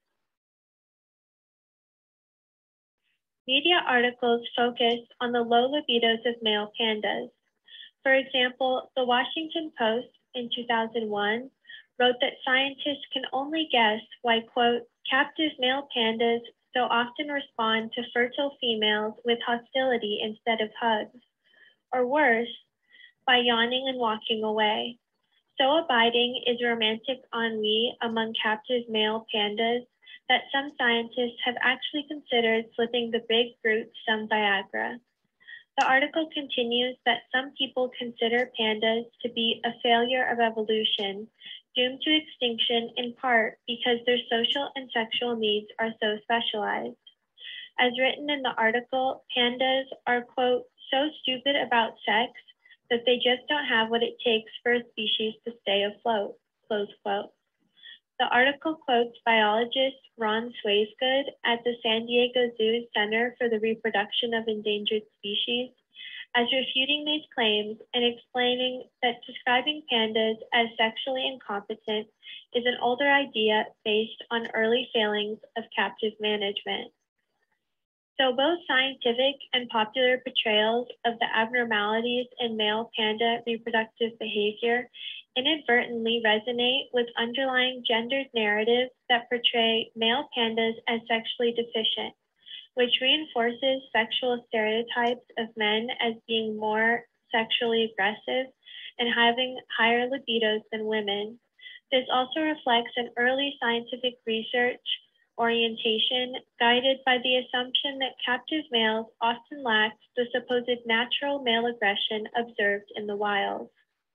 Media articles focus on the low libidos of male pandas. For example, the Washington Post in two thousand one wrote that scientists can only guess why, quote, "captive male pandas so often respond to fertile females with hostility instead of hugs," or worse, by yawning and walking away. So abiding is romantic ennui among captive male pandas that some scientists have actually considered slipping the big brute some Viagra. The article continues that some people consider pandas to be a failure of evolution, doomed to extinction in part because their social and sexual needs are so specialized. As written in the article, pandas are, quote, "so stupid about sex that they just don't have what it takes for a species to stay afloat," close quote. The article quotes biologist Ron Swaisgood at the San Diego Zoo Center for the Reproduction of Endangered Species as refuting these claims and explaining that describing pandas as sexually incompetent is an older idea based on early failings of captive management. So both scientific and popular portrayals of the abnormalities in male panda reproductive behavior inadvertently resonate with underlying gendered narratives that portray male pandas as sexually deficient, which reinforces sexual stereotypes of men as being more sexually aggressive and having higher libidos than women. This also reflects an early scientific research orientation guided by the assumption that captive males often lacked the supposed natural male aggression observed in the wild.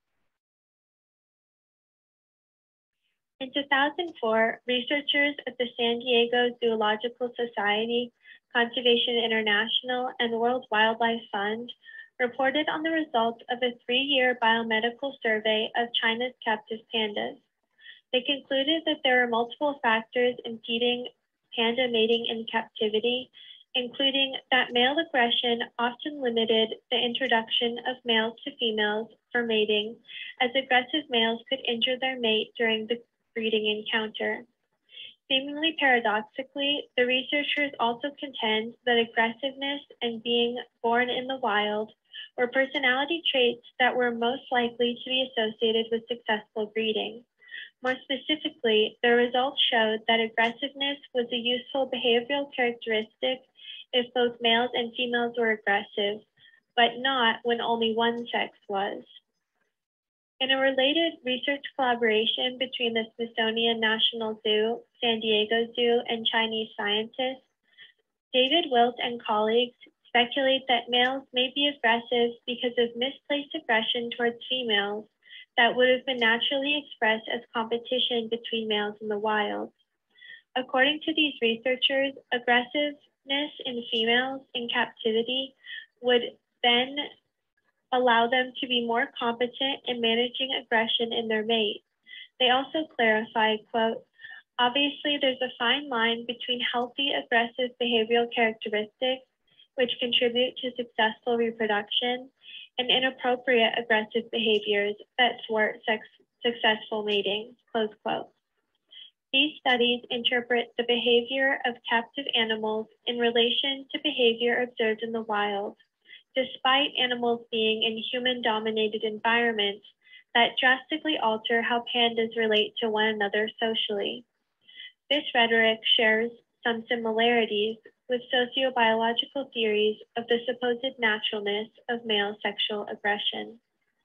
In two thousand four, researchers at the San Diego Zoological Society, Conservation International, and World Wildlife Fund reported on the results of a three-year biomedical survey of China's captive pandas. They concluded that there are multiple factors impeding panda mating in captivity, including that male aggression often limited the introduction of males to females for mating, as aggressive males could injure their mate during the breeding encounter. Seemingly paradoxically, the researchers also contend that aggressiveness and being born in the wild were personality traits that were most likely to be associated with successful breeding. More specifically, the results showed that aggressiveness was a useful behavioral characteristic if both males and females were aggressive, but not when only one sex was. In a related research collaboration between the Smithsonian National Zoo, San Diego Zoo, and Chinese scientists, David Wilt and colleagues speculate that males may be aggressive because of misplaced aggression towards females that would have been naturally expressed as competition between males in the wild. According to these researchers, aggressiveness in females in captivity would then allow them to be more competent in managing aggression in their mate. They also clarify, quote, obviously there's a fine line between healthy aggressive behavioral characteristics, which contribute to successful reproduction, and inappropriate aggressive behaviors that thwart sex successful mating, close quote. These studies interpret the behavior of captive animals in relation to behavior observed in the wild, despite animals being in human-dominated environments that drastically alter how pandas relate to one another socially. This rhetoric shares some similarities with sociobiological theories of the supposed naturalness of male sexual aggression.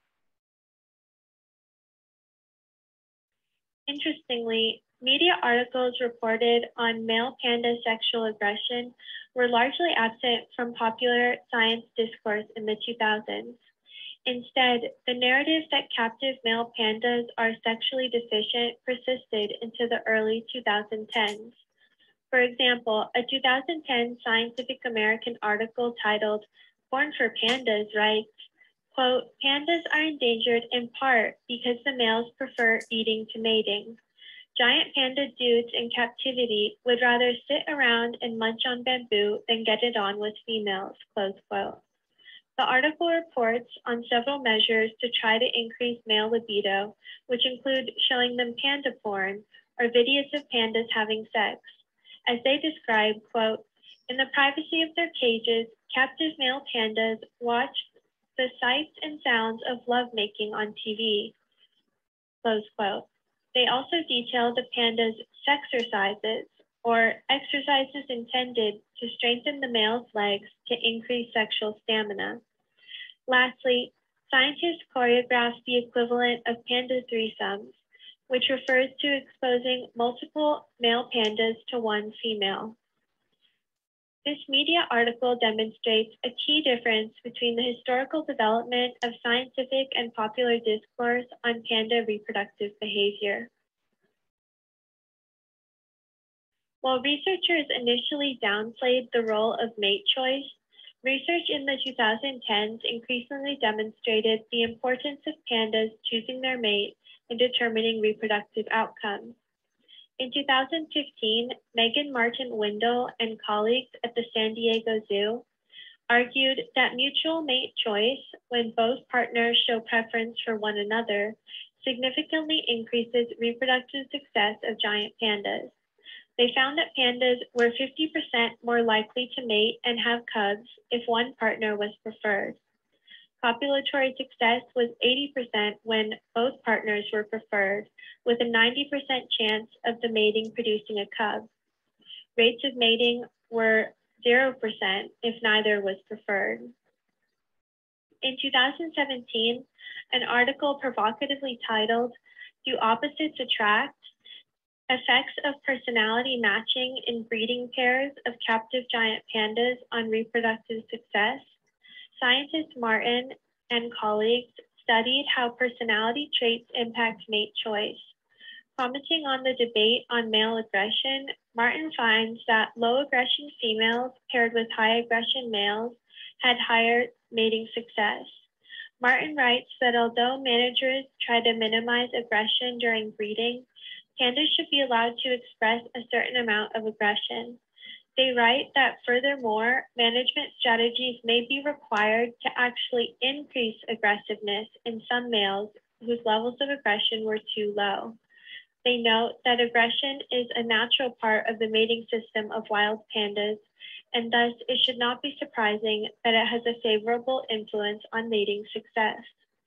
Interestingly, media articles reported on male panda sexual aggression were largely absent from popular science discourse in the two thousands. Instead, the narrative that captive male pandas are sexually deficient persisted into the early twenty tens. For example, a two thousand ten Scientific American article titled "Born for Pandas" writes, quote, pandas are endangered in part because the males prefer eating to mating. Giant panda dudes in captivity would rather sit around and munch on bamboo than get it on with females, close quote. The article reports on several measures to try to increase male libido, which include showing them panda porn or videos of pandas having sex. As they describe, quote, in the privacy of their cages, captive male pandas watch the sights and sounds of lovemaking on T V, close quote. They also detail the pandas' sexercises, or exercises intended to strengthen the male's legs to increase sexual stamina. Lastly, scientists choreograph the equivalent of panda threesomes, which refers to exposing multiple male pandas to one female. This media article demonstrates a key difference between the historical development of scientific and popular discourse on panda reproductive behavior. While researchers initially downplayed the role of mate choice, research in the two thousand tens increasingly demonstrated the importance of pandas choosing their mate in determining reproductive outcomes. In two thousand fifteen, Megan Martin Windle and colleagues at the San Diego Zoo argued that mutual mate choice, when both partners show preference for one another, significantly increases reproductive success of giant pandas. They found that pandas were fifty percent more likely to mate and have cubs if one partner was preferred. Copulatory success was eighty percent when both partners were preferred, with a ninety percent chance of the mating producing a cub. Rates of mating were zero percent if neither was preferred. In two thousand seventeen, an article provocatively titled, "Do Opposites Attract? Effects of Personality Matching in Breeding Pairs of Captive Giant Pandas on Reproductive Success," scientist Martin and colleagues studied how personality traits impact mate choice. Commenting on the debate on male aggression, Martin finds that low aggression females paired with high aggression males had higher mating success. Martin writes that although managers try to minimize aggression during breeding, pandas should be allowed to express a certain amount of aggression. They write that furthermore, management strategies may be required to actually increase aggressiveness in some males whose levels of aggression were too low. They note that aggression is a natural part of the mating system of wild pandas, and thus it should not be surprising that it has a favorable influence on mating success.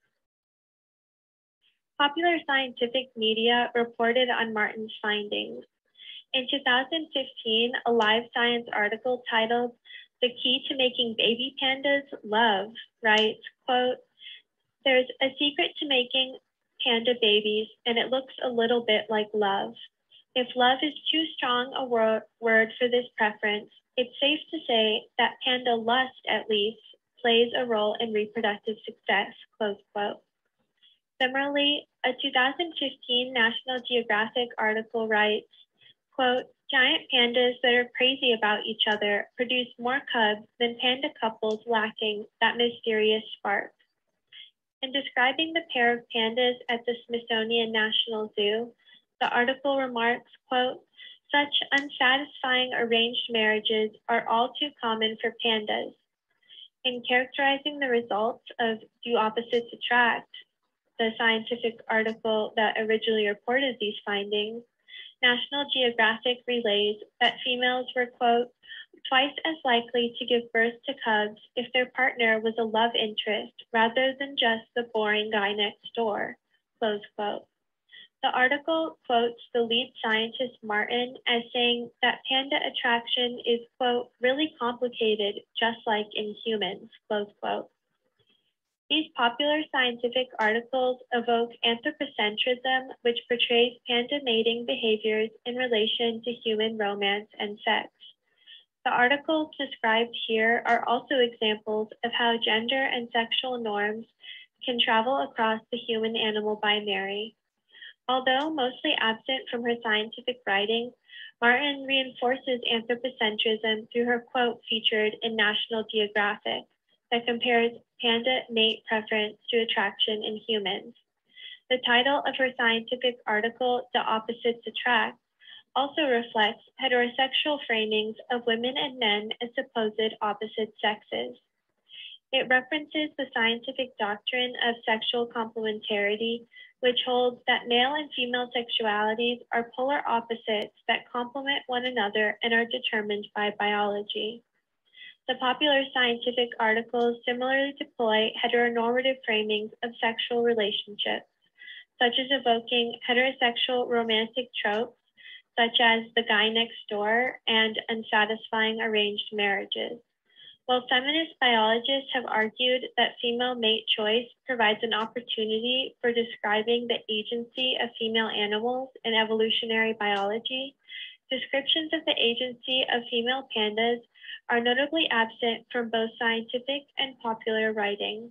Popular scientific media reported on Martin's findings. In two thousand fifteen, a Live Science article titled "The Key to Making Baby Pandas Love" writes, quote, "There's a secret to making panda babies, and it looks a little bit like love. If love is too strong a wor word for this preference, it's safe to say that panda lust, at least, plays a role in reproductive success, close quote. Similarly, a two thousand fifteen National Geographic article writes, quote, giant pandas that are crazy about each other produce more cubs than panda couples lacking that mysterious spark. In describing the pair of pandas at the Smithsonian National Zoo, the article remarks, quote, such unsatisfying arranged marriages are all too common for pandas. In characterizing the results of Do Opposites Attract, the scientific article that originally reported these findings, National Geographic relays that females were, quote, twice as likely to give birth to cubs if their partner was a love interest rather than just the boring guy next door, close quote. The article quotes the lead scientist Martin as saying that panda attraction is, quote, really complicated, just like in humans, close quote. These popular scientific articles evoke anthropocentrism, which portrays panda mating behaviors in relation to human romance and sex. The articles described here are also examples of how gender and sexual norms can travel across the human-animal binary. Although mostly absent from her scientific writing, Martin reinforces anthropocentrism through her quote featured in National Geographic that compares panda mate preference to attraction in humans. The title of her scientific article, Do Opposites Attract, also reflects heterosexual framings of women and men as supposed opposite sexes. It references the scientific doctrine of sexual complementarity, which holds that male and female sexualities are polar opposites that complement one another and are determined by biology. The popular scientific articles similarly deploy heteronormative framings of sexual relationships, such as evoking heterosexual romantic tropes, such as the guy next door and unsatisfying arranged marriages. While feminist biologists have argued that female mate choice provides an opportunity for describing the agency of female animals in evolutionary biology, descriptions of the agency of female pandas are notably absent from both scientific and popular writing.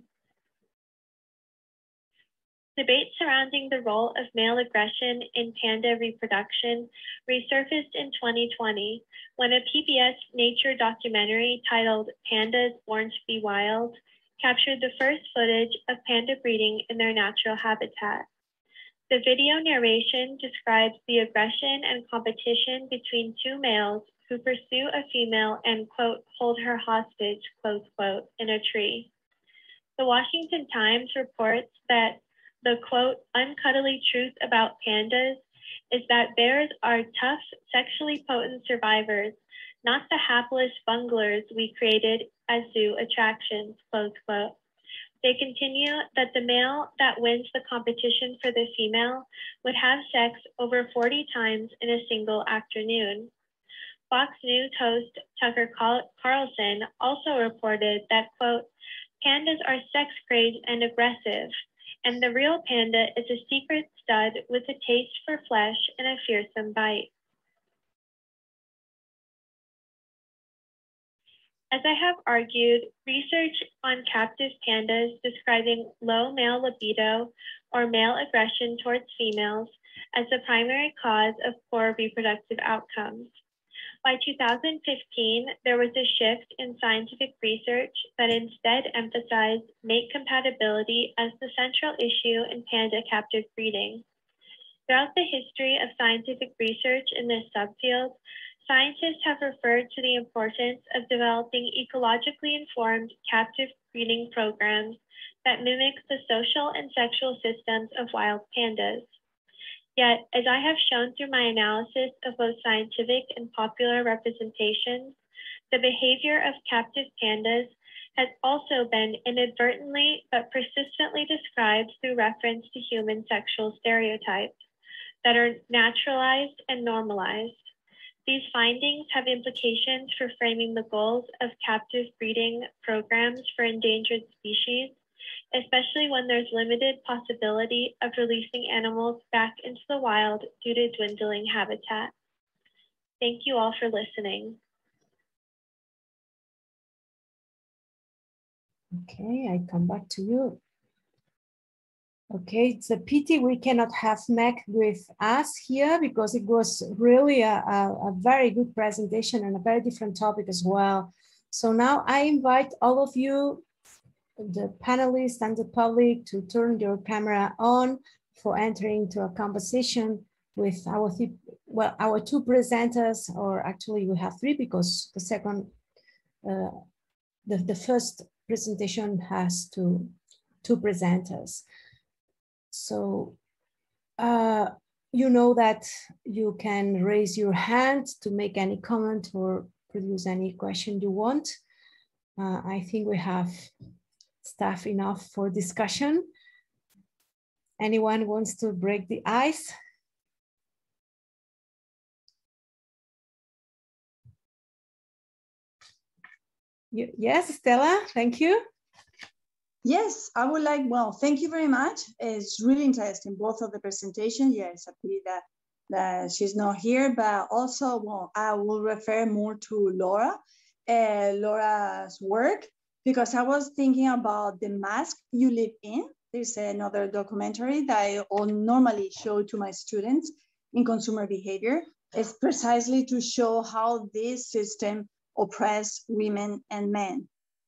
Debate surrounding the role of male aggression in panda reproduction resurfaced in twenty twenty when a P B S Nature documentary titled Pandas Born to be Wild captured the first footage of panda breeding in their natural habitat. The video narration describes the aggression and competition between two males who pursue a female and, quote, hold her hostage, close quote, in a tree. The Washington Times reports that the, quote, uncuddly truth about pandas is that bears are tough, sexually potent survivors, not the hapless bunglers we created as zoo attractions, close quote. They continue that the male that wins the competition for the female would have sex over forty times in a single afternoon. Fox News host Tucker Carlson also reported that, quote, pandas are sex-crazed and aggressive, and the real panda is a secret stud with a taste for flesh and a fearsome bite. As I have argued, research on captive pandas describing low male libido or male aggression towards females as the primary cause of poor reproductive outcomes. By two thousand fifteen, there was a shift in scientific research that instead emphasized mate compatibility as the central issue in panda captive breeding. Throughout the history of scientific research in this subfield, scientists have referred to the importance of developing ecologically informed captive breeding programs that mimic the social and sexual systems of wild pandas. Yet, as I have shown through my analysis of both scientific and popular representations, the behavior of captive pandas has also been inadvertently but persistently described through reference to human sexual stereotypes that are naturalized and normalized. These findings have implications for framing the goals of captive breeding programs for endangered species especially when there's limited possibility of releasing animals back into the wild due to dwindling habitat. Thank you all for listening. Okay, I come back to you. Okay, it's a pity we cannot have Meg with us here because it was really a, a, a very good presentation and a very different topic as well. So now I invite all of you, the panelists and the public, to turn your camera on for entering into a conversation with our th well, our two presenters, or actually we have three because the second, uh, the, the first presentation has two, two presenters. So uh, you know that you can raise your hand to make any comment or produce any question you want. Uh, I think we have staff enough for discussion. Anyone wants to break the ice? You, yes, Estela, thank you. Yes, I would like, well, thank you very much. It's really interesting, both of the presentation. Yes, I believe that, that she's not here, but also, well, I will refer more to Laura, uh, Laura's work, because I was thinking about the mask you live in. There's another documentary that I normally show to my students in consumer behavior. It's precisely to show how this system oppresses women and men.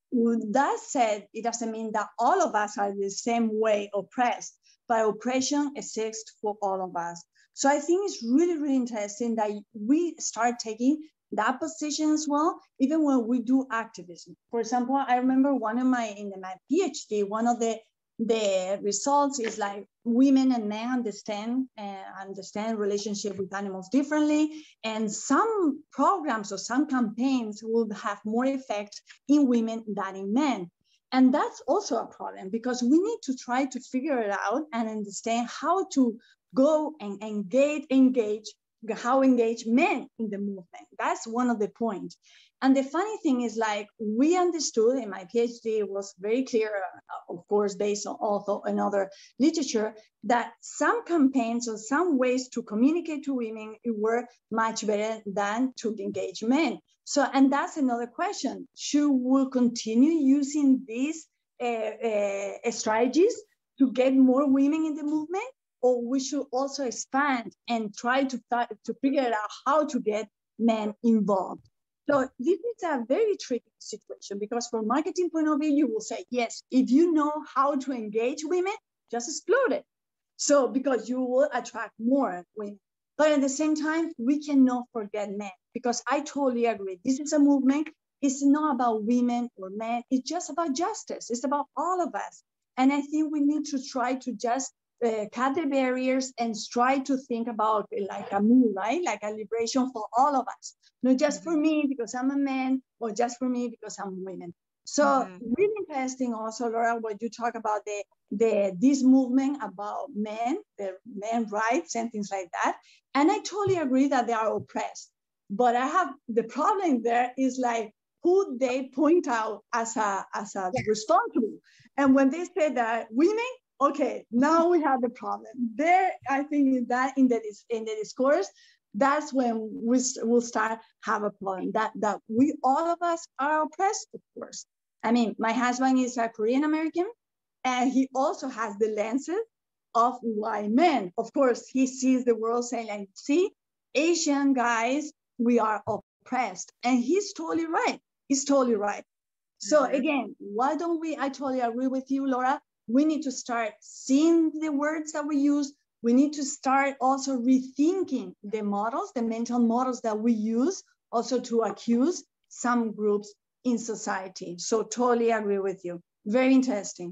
That said, it doesn't mean that all of us are the same way oppressed, but oppression exists for all of us. So I think it's really, really interesting that we start taking that position as well, even when we do activism. For example, I remember one of my, in my PhD, one of the, the results is like women and men understand uh, understand relationship with animals differently, and some programs or some campaigns will have more effect in women than in men. And that's also a problem because we need to try to figure it out and understand how to go and engage, engage, how engage men in the movement. That's one of the points. And the funny thing is, like, we understood in my PhD, it was very clear, uh, of course, based on also another literature, that some campaigns or some ways to communicate to women were much better than to engage men. So, and that's another question. Should we continue using these uh, uh, strategies to get more women in the movement? Or we should also expand and try to, to figure out how to get men involved. So this is a very tricky situation because from marketing point of view, you will say, yes, if you know how to engage women, just explode it. So because you will attract more women. But at the same time, we cannot forget men because I totally agree. This is a movement. It's not about women or men. It's just about justice. It's about all of us. And I think we need to try to just Uh, cut the barriers and try to think about it like a move, right? Like a liberation for all of us, not just for me because I'm a man or just for me because I'm a woman. So mm-hmm. really interesting also, Laura, what you talk about the, the this movement about men, the men rights and things like that. And I totally agree that they are oppressed. But I have the problem there is like who they point out as a, as a yeah. responsible. And when they say that women, okay, now we have the problem. There, I think that in the, in the discourse, that's when we will start have a problem. That, that we, all of us are oppressed, of course. I mean, my husband is a Korean American, and he also has the lenses of white men. Of course, he sees the world saying, like, see, Asian guys, we are oppressed. And he's totally right. He's totally right. So mm-hmm. again, why don't we, I totally agree with you, Laura, we need to start seeing the words that we use. We need to start also rethinking the models, the mental models that we use also to accuse some groups in society. So totally agree with you. Very interesting.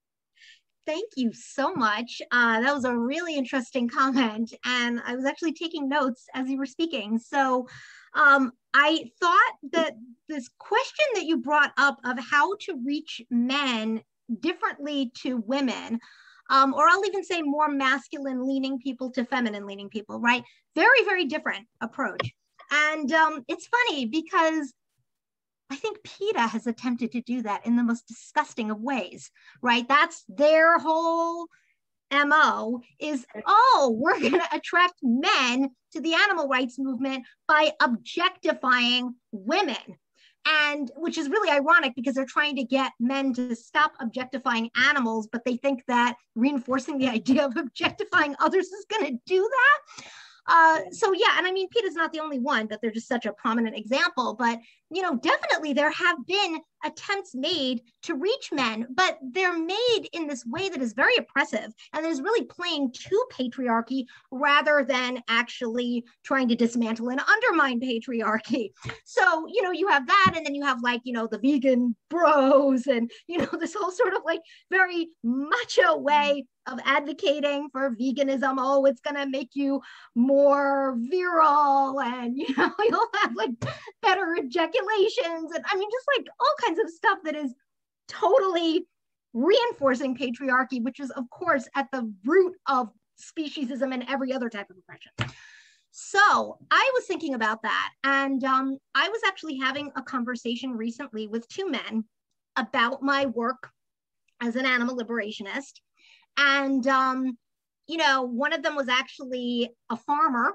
Thank you so much. Uh, that was a really interesting comment. And I was actually taking notes as you were speaking. So um, I thought that this question that you brought up of how to reach men differently to women, um, or I'll even say more masculine leaning people to feminine leaning people, right? Very, very different approach. And um, it's funny because I think PETA has attempted to do that in the most disgusting of ways, right? That's their whole M O is, oh, we're going to attract men to the animal rights movement by objectifying women. And which is really ironic because they're trying to get men to stop objectifying animals, but they think that reinforcing the idea of objectifying others is going to do that. Uh, so yeah, and I mean, PETA's not the only one, that they're just such a prominent example, but you know, definitely there have been attempts made to reach men, but they're made in this way that is very oppressive and is really playing to patriarchy rather than actually trying to dismantle and undermine patriarchy. So, you know, you have that, and then you have like, you know, the vegan bros and, you know, this whole sort of like very macho way of advocating for veganism. Oh, it's going to make you more virile, and, you know, you'll have like better ejaculations. And I mean, just like all kinds of stuff that is totally reinforcing patriarchy, which is, of course, at the root of speciesism and every other type of oppression. So I was thinking about that. And um, I was actually having a conversation recently with two men about my work as an animal liberationist. And, um, you know, one of them was actually a farmer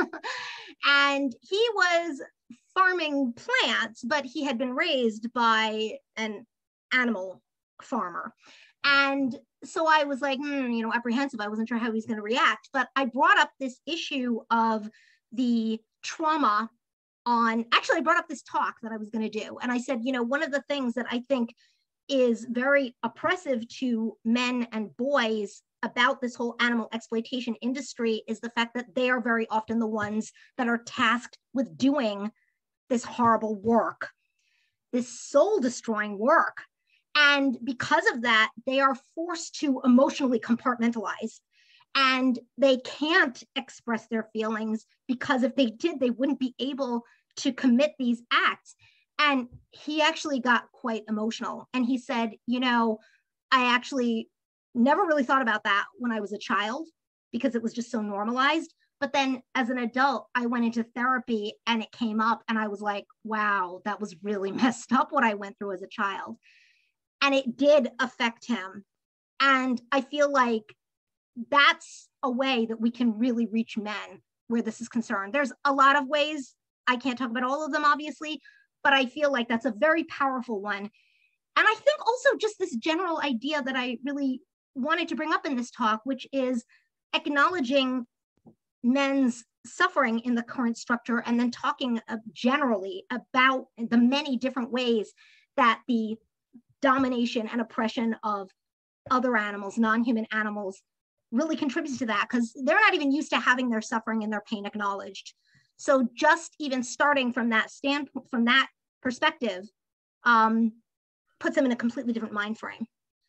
and he was farming plants, but he had been raised by an animal farmer. And so I was like, hmm, you know, apprehensive. I wasn't sure how he's going to react, but I brought up this issue of the trauma on, actually I brought up this talk that I was going to do. And I said, you know, one of the things that I think is very oppressive to men and boys about this whole animal exploitation industry is the fact that they are very often the ones that are tasked with doing this horrible work, this soul destroying work. And because of that, they are forced to emotionally compartmentalize, and they can't express their feelings because if they did, they wouldn't be able to commit these acts. And he actually got quite emotional. And he said, you know, I actually never really thought about that when I was a child because it was just so normalized. But then as an adult, I went into therapy and it came up and I was like, wow, that was really messed up what I went through as a child. And it did affect him. And I feel like that's a way that we can really reach men where this is concerned. There's a lot of ways. I can't talk about all of them, obviously, but I feel like that's a very powerful one. And I think also just this general idea that I really wanted to bring up in this talk, which is acknowledging men's suffering in the current structure and then talking uh, generally about the many different ways that the domination and oppression of other animals, non-human animals, really contributes to that because they're not even used to having their suffering and their pain acknowledged. So just even starting from that standpoint, from that perspective, um, puts them in a completely different mind frame.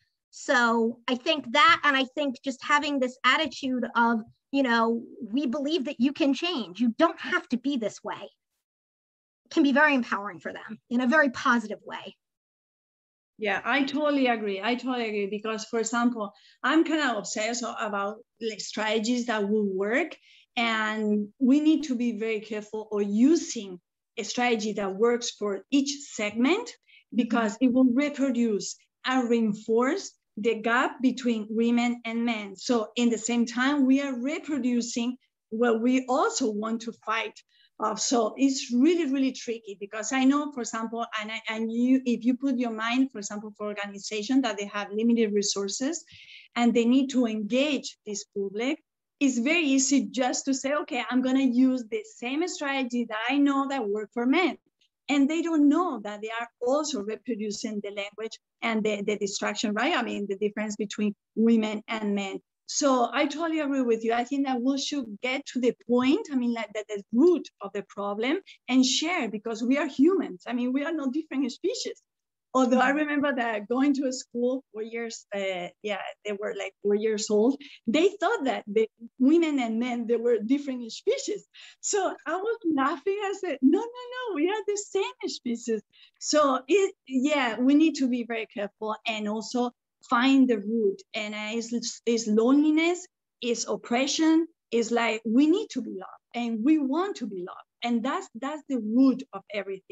So I think that, and I think just having this attitude of, you know, we believe that you can change. You don't have to be this way, can be very empowering for them in a very positive way. Yeah, I totally agree. I totally agree because, for example, I'm kind of obsessed about like strategies that will work, and we need to be very careful of using a strategy that works for each segment because it will reproduce and reinforce the gap between women and men. So in the same time, we are reproducing what we also want to fight. Uh, so it's really, really tricky because I know, for example, and, I, and you, if you put your mind, for example, for organizations that they have limited resources and they need to engage this public, it's very easy just to say, okay, I'm going to use the same strategy that I know that work for men. And they don't know that they are also reproducing the language and the, the distraction, right? I mean, the difference between women and men. So I totally agree with you. I think that we should get to the point, I mean, like that the root of the problem and share because we are humans. I mean, we are no different species. Although I remember that going to a school four years, uh, yeah, they were like four years old. They thought that the women and men, they were different species. So I was laughing. I said, no, no, no, we are the same species. So it, yeah, we need to be very careful and also find the root. And uh, it's, it's loneliness, it's oppression, it's like we need to be loved and we want to be loved. And that's, that's the root of everything.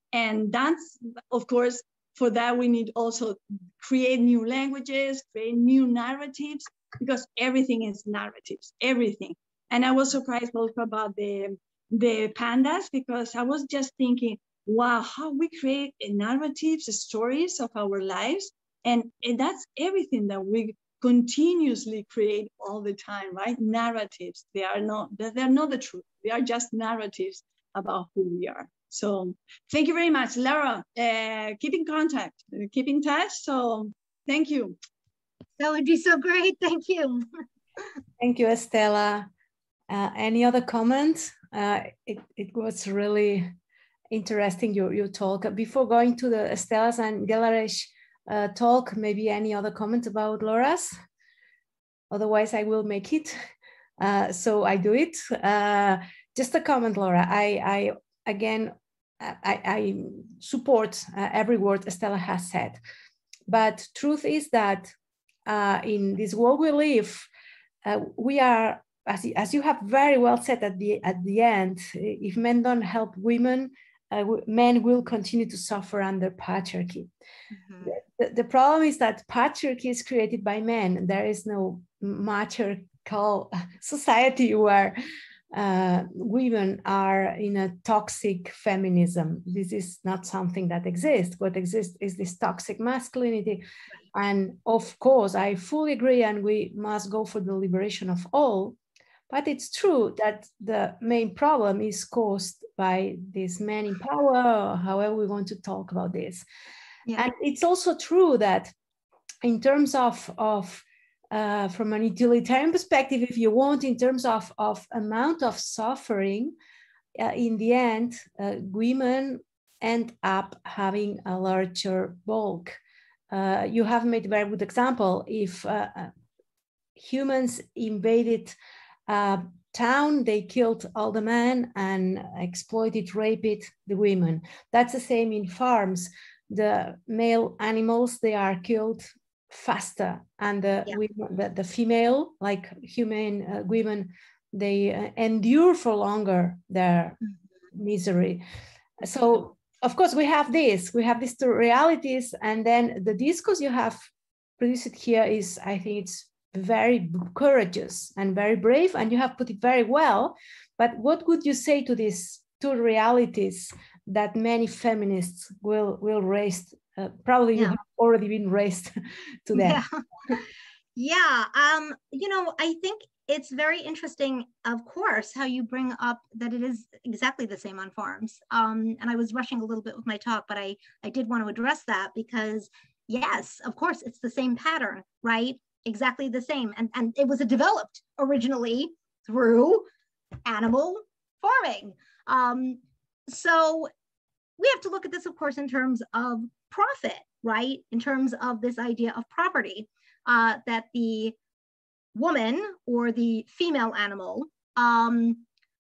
And that's, of course, for that, we need also create new languages, create new narratives, because everything is narratives, everything. And I was surprised also about the, the pandas, because I was just thinking, wow, how we create narratives, stories of our lives. And, and that's everything that we continuously create all the time, right? Narratives, they are not, they're not the truth. They are just narratives about who we are. So thank you very much, Lara. Uh, keep in contact, keep in touch. So thank you. That would be so great. Thank you. Thank you, Estela. Uh, any other comments? Uh, it, it was really interesting, your, your talk. Before going to the Estela's and Gelareh uh, talk, maybe any other comment about Laura's? Otherwise, I will make it. Uh, so I do it. Uh, just a comment, Laura. I, I again, I, I support uh, every word Estela has said. But truth is that uh, in this world we live, uh, we are, as, as you have very well said at the, at the end, if men don't help women, uh, men will continue to suffer under patriarchy. Mm-hmm. the, the problem is that patriarchy is created by men. There is no matriarchal society where uh, women are in a toxic feminism. This is not something that exists. What exists is this toxic masculinity. And of course, I fully agree, and we must go for the liberation of all. But it's true that the main problem is caused by these men in power, or however we want to talk about this. Yeah. And it's also true that in terms of, of uh, from an utilitarian perspective, if you want, in terms of, of amount of suffering, uh, in the end, uh, women end up having a larger bulk. Uh, you have made a very good example. If uh, humans invaded a town, they killed all the men and exploited, raped the women. That's the same in farms. The male animals, they are killed faster, and the, yeah. women, the, the female, like human uh, women, they uh, endure for longer their mm-hmm. misery. So, of course, we have this, we have these two realities, and then the discourse you have produced here is, I think it's very courageous and very brave, and you have put it very well. But what would you say to these two realities that many feminists will will raise? Uh, probably yeah. you have already been raised to them. Yeah. yeah. Um, you know, I think it's very interesting, of course, how you bring up that it is exactly the same on farms. Um, and I was rushing a little bit with my talk, but I, I did want to address that because, yes, of course, it's the same pattern, right? Exactly the same. And, and it was developed originally through animal farming. Um, so we have to look at this, of course, in terms of profit, right? In terms of this idea of property, uh, that the woman or the female animal um,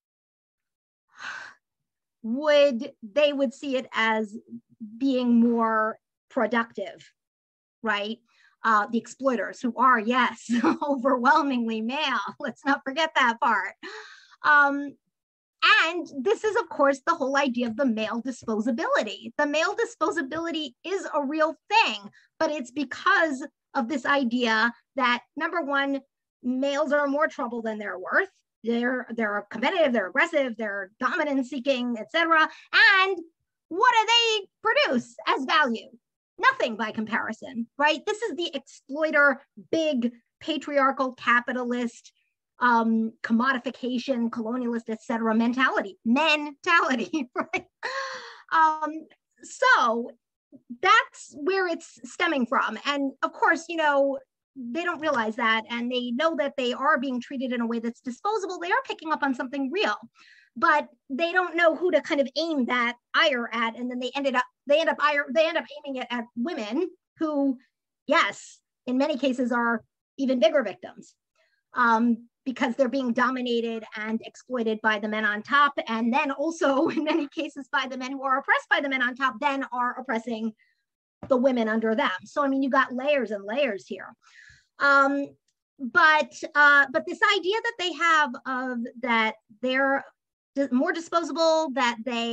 would, they would see it as being more productive, right? Uh, the exploiters, who are, yes, overwhelmingly male. Let's not forget that part. Um, and this is, of course, the whole idea of the male disposability. The male disposability is a real thing, but it's because of this idea that, number one, males are more trouble than they're worth. They're, they're competitive, they're aggressive, they're dominance-seeking, et cetera. And what do they produce as value? Nothing by comparison, right? This is the exploiter, big patriarchal capitalist, um, commodification, colonialist, et cetera, mentality, mentality, right? Um, so that's where it's stemming from. And of course, you know, they don't realize that, and they know that they are being treated in a way that's disposable. They are picking up on something real, but they don't know who to kind of aim that ire at. And then they ended up, they end up, ire, they end up aiming it at women who, yes, in many cases are even bigger victims. Um, because they're being dominated and exploited by the men on top. And then also in many cases by the men who are oppressed by the men on top, then are oppressing the women under them. So, I mean, you got layers and layers here. Um, but, uh, but this idea that they have of that they're more disposable, that they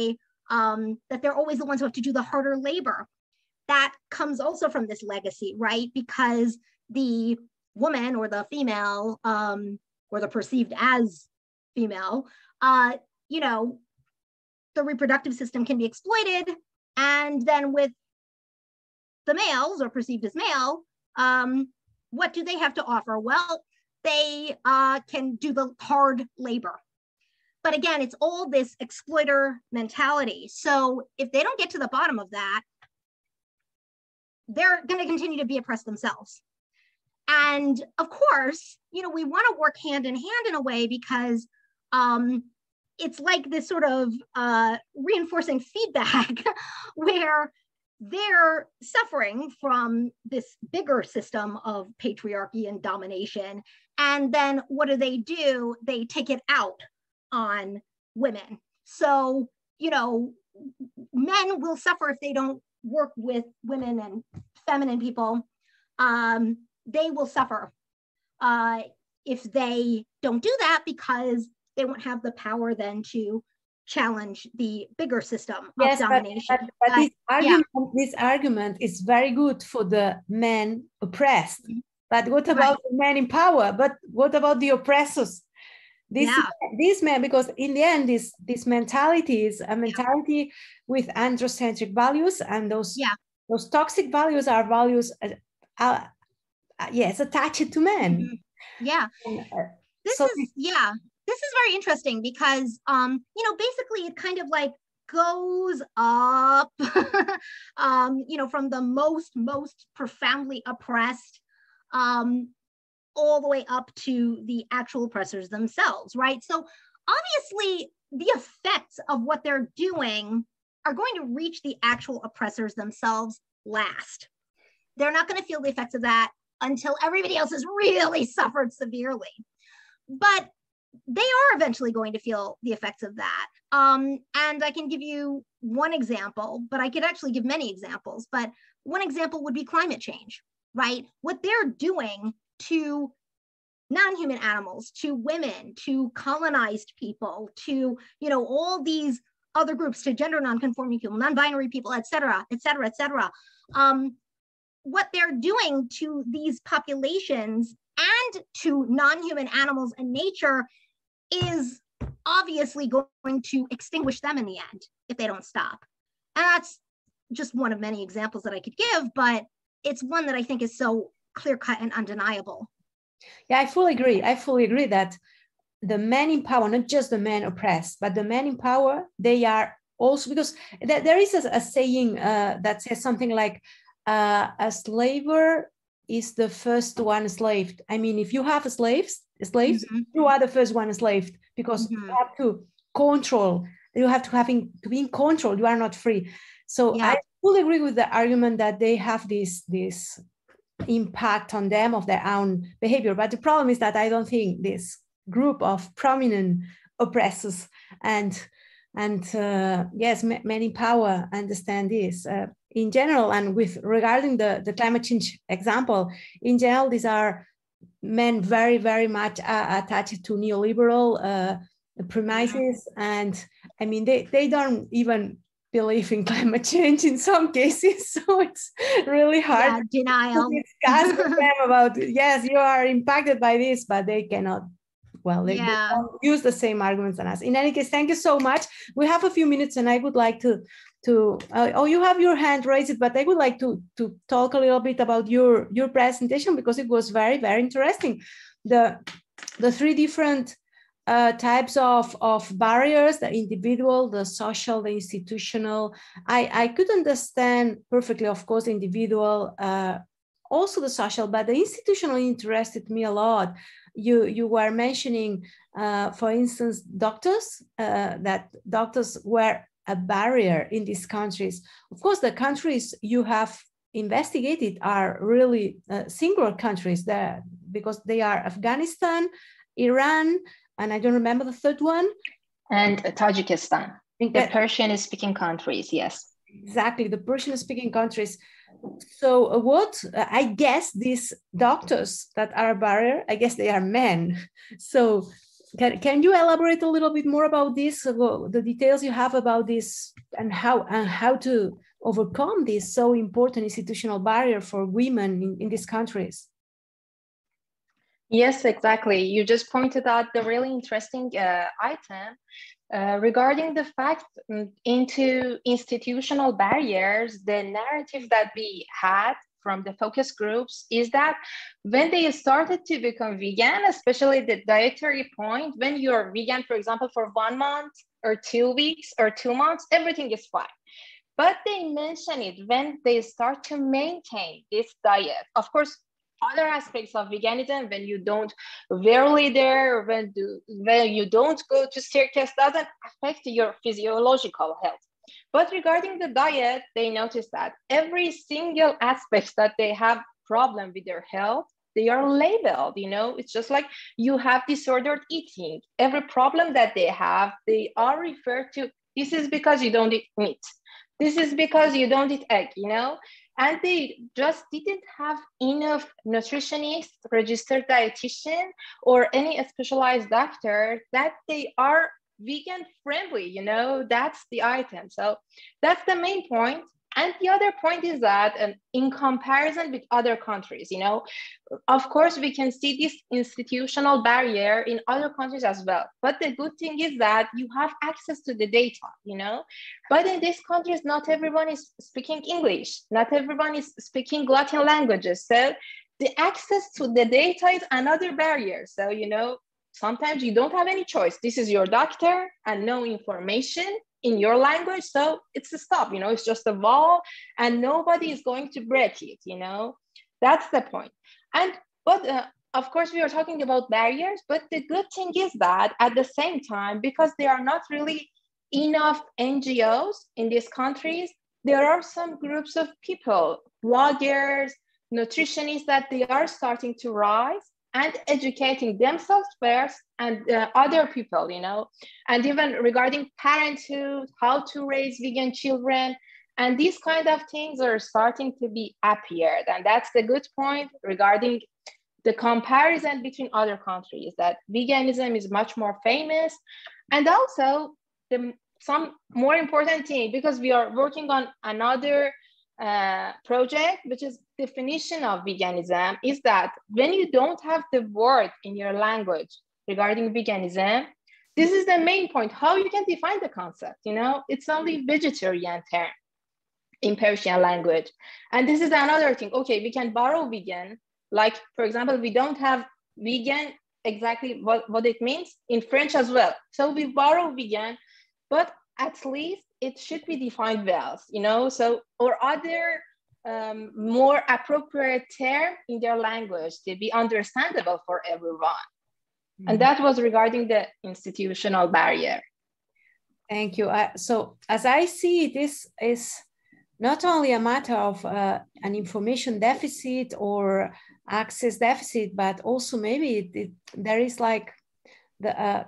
um, that they're always the ones who have to do the harder labor. That comes also from this legacy, right? Because the woman or the female, um, or the perceived as female, uh, you know, the reproductive system can be exploited. And then with the males, or perceived as male, um, what do they have to offer? Well, they uh, can do the hard labor. But again, it's all this exploiter mentality. So if they don't get to the bottom of that, they're going to continue to be oppressed themselves. And of course, you know, we want to work hand in hand in a way, because um, it's like this sort of uh, reinforcing feedback where they're suffering from this bigger system of patriarchy and domination. And then what do they do? They take it out on women. So, you know, men will suffer if they don't work with women and feminine people. Um, they will suffer uh, if they don't do that, because they won't have the power then to challenge the bigger system of yes, domination. But, but, but uh, this, argument, yeah. this argument is very good for the men oppressed. But what about right. the men in power? But what about the oppressors? This, yeah. These men, because in the end, this, this mentality is a mentality yeah. with androcentric values, and those, yeah. those toxic values are values, uh, uh, yes, attached to men. Mm-hmm. Yeah. And, uh, this so is, yeah, this is very interesting, because, um, you know, basically it kind of like goes up, um, you know, from the most, most profoundly oppressed, um, all the way up to the actual oppressors themselves, right? So obviously the effects of what they're doing are going to reach the actual oppressors themselves last. They're not going to feel the effects of that until everybody else has really suffered severely. But they are eventually going to feel the effects of that. Um, and I can give you one example, but I could actually give many examples. But one example would be climate change, right? What they're doing to non-human animals, to women, to colonized people, to, you know, all these other groups, to gender non-conforming people, non-binary people, et cetera, et cetera, et cetera. Um, what they're doing to these populations and to non-human animals and nature is obviously going to extinguish them in the end if they don't stop. And that's just one of many examples that I could give, but it's one that I think is so clear-cut and undeniable. Yeah, I fully agree. I fully agree that the men in power, not just the men oppressed, but the men in power, they are also, because th there is a, a saying uh, that says something like, uh, a slaver is the first one enslaved. I mean, if you have slaves, slaves, mm-hmm. you are the first one enslaved, because mm-hmm. you have to control, you have to having to be in control, you are not free. So yeah. I fully agree with the argument that they have this, this impact on them of their own behavior. But the problem is that I don't think this group of prominent oppressors and and uh, yes, men in power understand this uh, in general. And with regarding the, the climate change example, in general, these are men very, very much uh, attached to neoliberal uh, premises. And I mean, they, they don't even believe in climate change in some cases. So it's really hard yeah, denial. to discuss with them about, yes, you are impacted by this, but they cannot, well, they, yeah. they don't use the same arguments as us. In any case, thank you so much. We have a few minutes and I would like to, to uh, oh, you have your hand raised, but I would like to, to talk a little bit about your, your presentation, because it was very, very interesting. The, the three different Uh, types of, of barriers, the individual, the social, the institutional. I, I could understand perfectly, of course, the individual, uh, also the social, but the institutional interested me a lot. You, you were mentioning, uh, for instance, doctors, uh, that doctors were a barrier in these countries. Of course, the countries you have investigated are really uh, singular countries there, because they are Afghanistan, Iran, and I don't remember the third one. And Tajikistan, the Persian-speaking countries, yes. Exactly, the Persian-speaking countries. So what, uh, I guess these doctors that are a barrier, I guess they are men. So can, can you elaborate a little bit more about this, uh, the details you have about this, and how and how to overcome this so important institutional barrier for women in, in these countries? Yes, exactly. You just pointed out the really interesting uh, item uh, regarding the fact um, into institutional barriers. The narrative that we had from the focus groups is that when they started to become vegan, especially the dietary point, when you're vegan, for example, for one month or two weeks or two months, everything is fine. But they mention it when they start to maintain this diet. Of course, other aspects of veganism, when you don't rarely there, when, do, when you don't go to circus, doesn't affect your physiological health. But regarding the diet, they notice that every single aspect that they have problem with their health, they are labeled, you know, it's just like you have disordered eating. Every problem that they have, they are referred to, this is because you don't eat meat. This is because you don't eat egg, you know? And they just didn't have enough nutritionists, registered dietitian, or any specialized doctor that they are vegan friendly, you know, that's the item. So that's the main point. And the other point is that um, in comparison with other countries, you know, of course, we can see this institutional barrier in other countries as well. But the good thing is that you have access to the data, you know, but in these countries, not everyone is speaking English. Not everyone is speaking Latin languages. So the access to the data is another barrier. So, you know, sometimes you don't have any choice. This is your doctor and no information in your language. So it's a stop, you know, it's just a wall and nobody is going to break it, you know, that's the point. And, but uh, of course we are talking about barriers, but the good thing is that at the same time, because there are not really enough N G Os in these countries, there are some groups of people, bloggers, nutritionists, that they are starting to rise and educating themselves first and uh, other people, you know, and even regarding parenthood, how to raise vegan children, and these kind of things are starting to be appeared. And that's the good point regarding the comparison between other countries, that veganism is much more famous. And also the, some more important thing, because we are working on another uh, project, which is definition of veganism, is that when you don't have the word in your language regarding veganism, this is the main point, how you can define the concept, you know, it's only vegetarian term in Persian language. And this is another thing, okay, we can borrow vegan, like for example, we don't have vegan exactly what, what it means in French as well. So we borrow vegan, but at least it should be defined well, you know, so, or other um, more appropriate term in their language to be understandable for everyone. Mm-hmm. And that was regarding the institutional barrier. Thank you. Uh, so as I see, this is not only a matter of uh, an information deficit or access deficit, but also maybe it, it, there is like the, uh,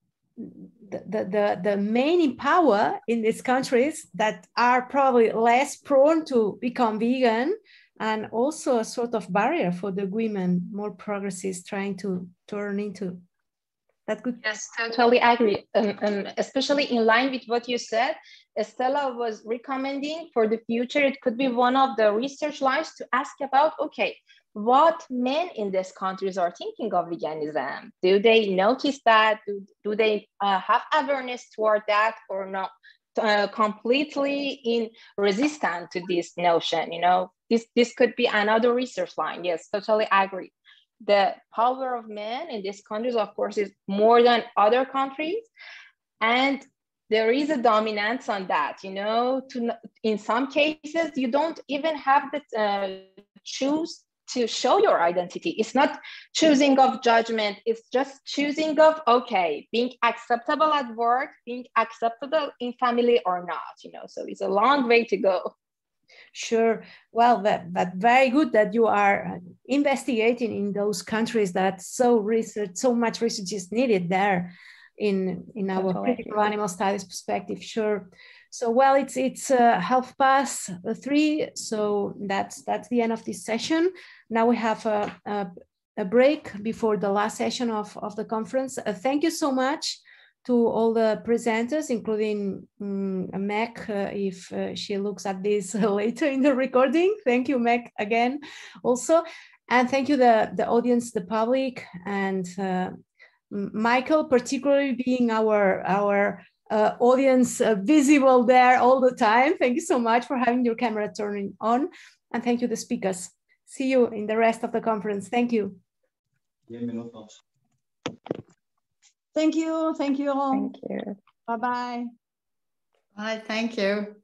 the, the, the, the main power in these countries that are probably less prone to become vegan, and also a sort of barrier for the women, more progressives trying to turn into that good. Yes, totally agree. Um, um, especially in line with what you said, Estela was recommending for the future, it could be one of the research lines to ask about, okay, what men in these countries are thinking of veganism? Do they notice that? Do, do they uh, have awareness toward that, or not? Uh, completely in resistant to this notion, you know, this, this could be another research line. Yes, totally agree. The power of men in these countries, of course, is more than other countries. And there is a dominance on that, you know, to, in some cases, you don't even have to uh, choose to show your identity. It's not choosing of judgment. It's just choosing of, okay, being acceptable at work, being acceptable in family or not, you know, so it's a long way to go. Sure. Well, that, but very good that you are investigating in those countries that so research, so much research is needed there in, in our Totally. critical animal studies perspective. Sure. So, well, it's it's uh, half past three, so that's that's the end of this session. Now we have a, a a break before the last session of, of the conference. Uh, thank you so much to all the presenters, including um, Meg, uh, if uh, she looks at this later in the recording. Thank you, Meg, again, also. And thank you, the, the audience, the public, and uh, Michael, particularly being our, our uh, audience uh, visible there all the time. Thank you so much for having your camera turning on. And thank you, the speakers. See you in the rest of the conference. Thank you. Thank you. Thank you all. Thank you. Bye-bye. Bye, thank you.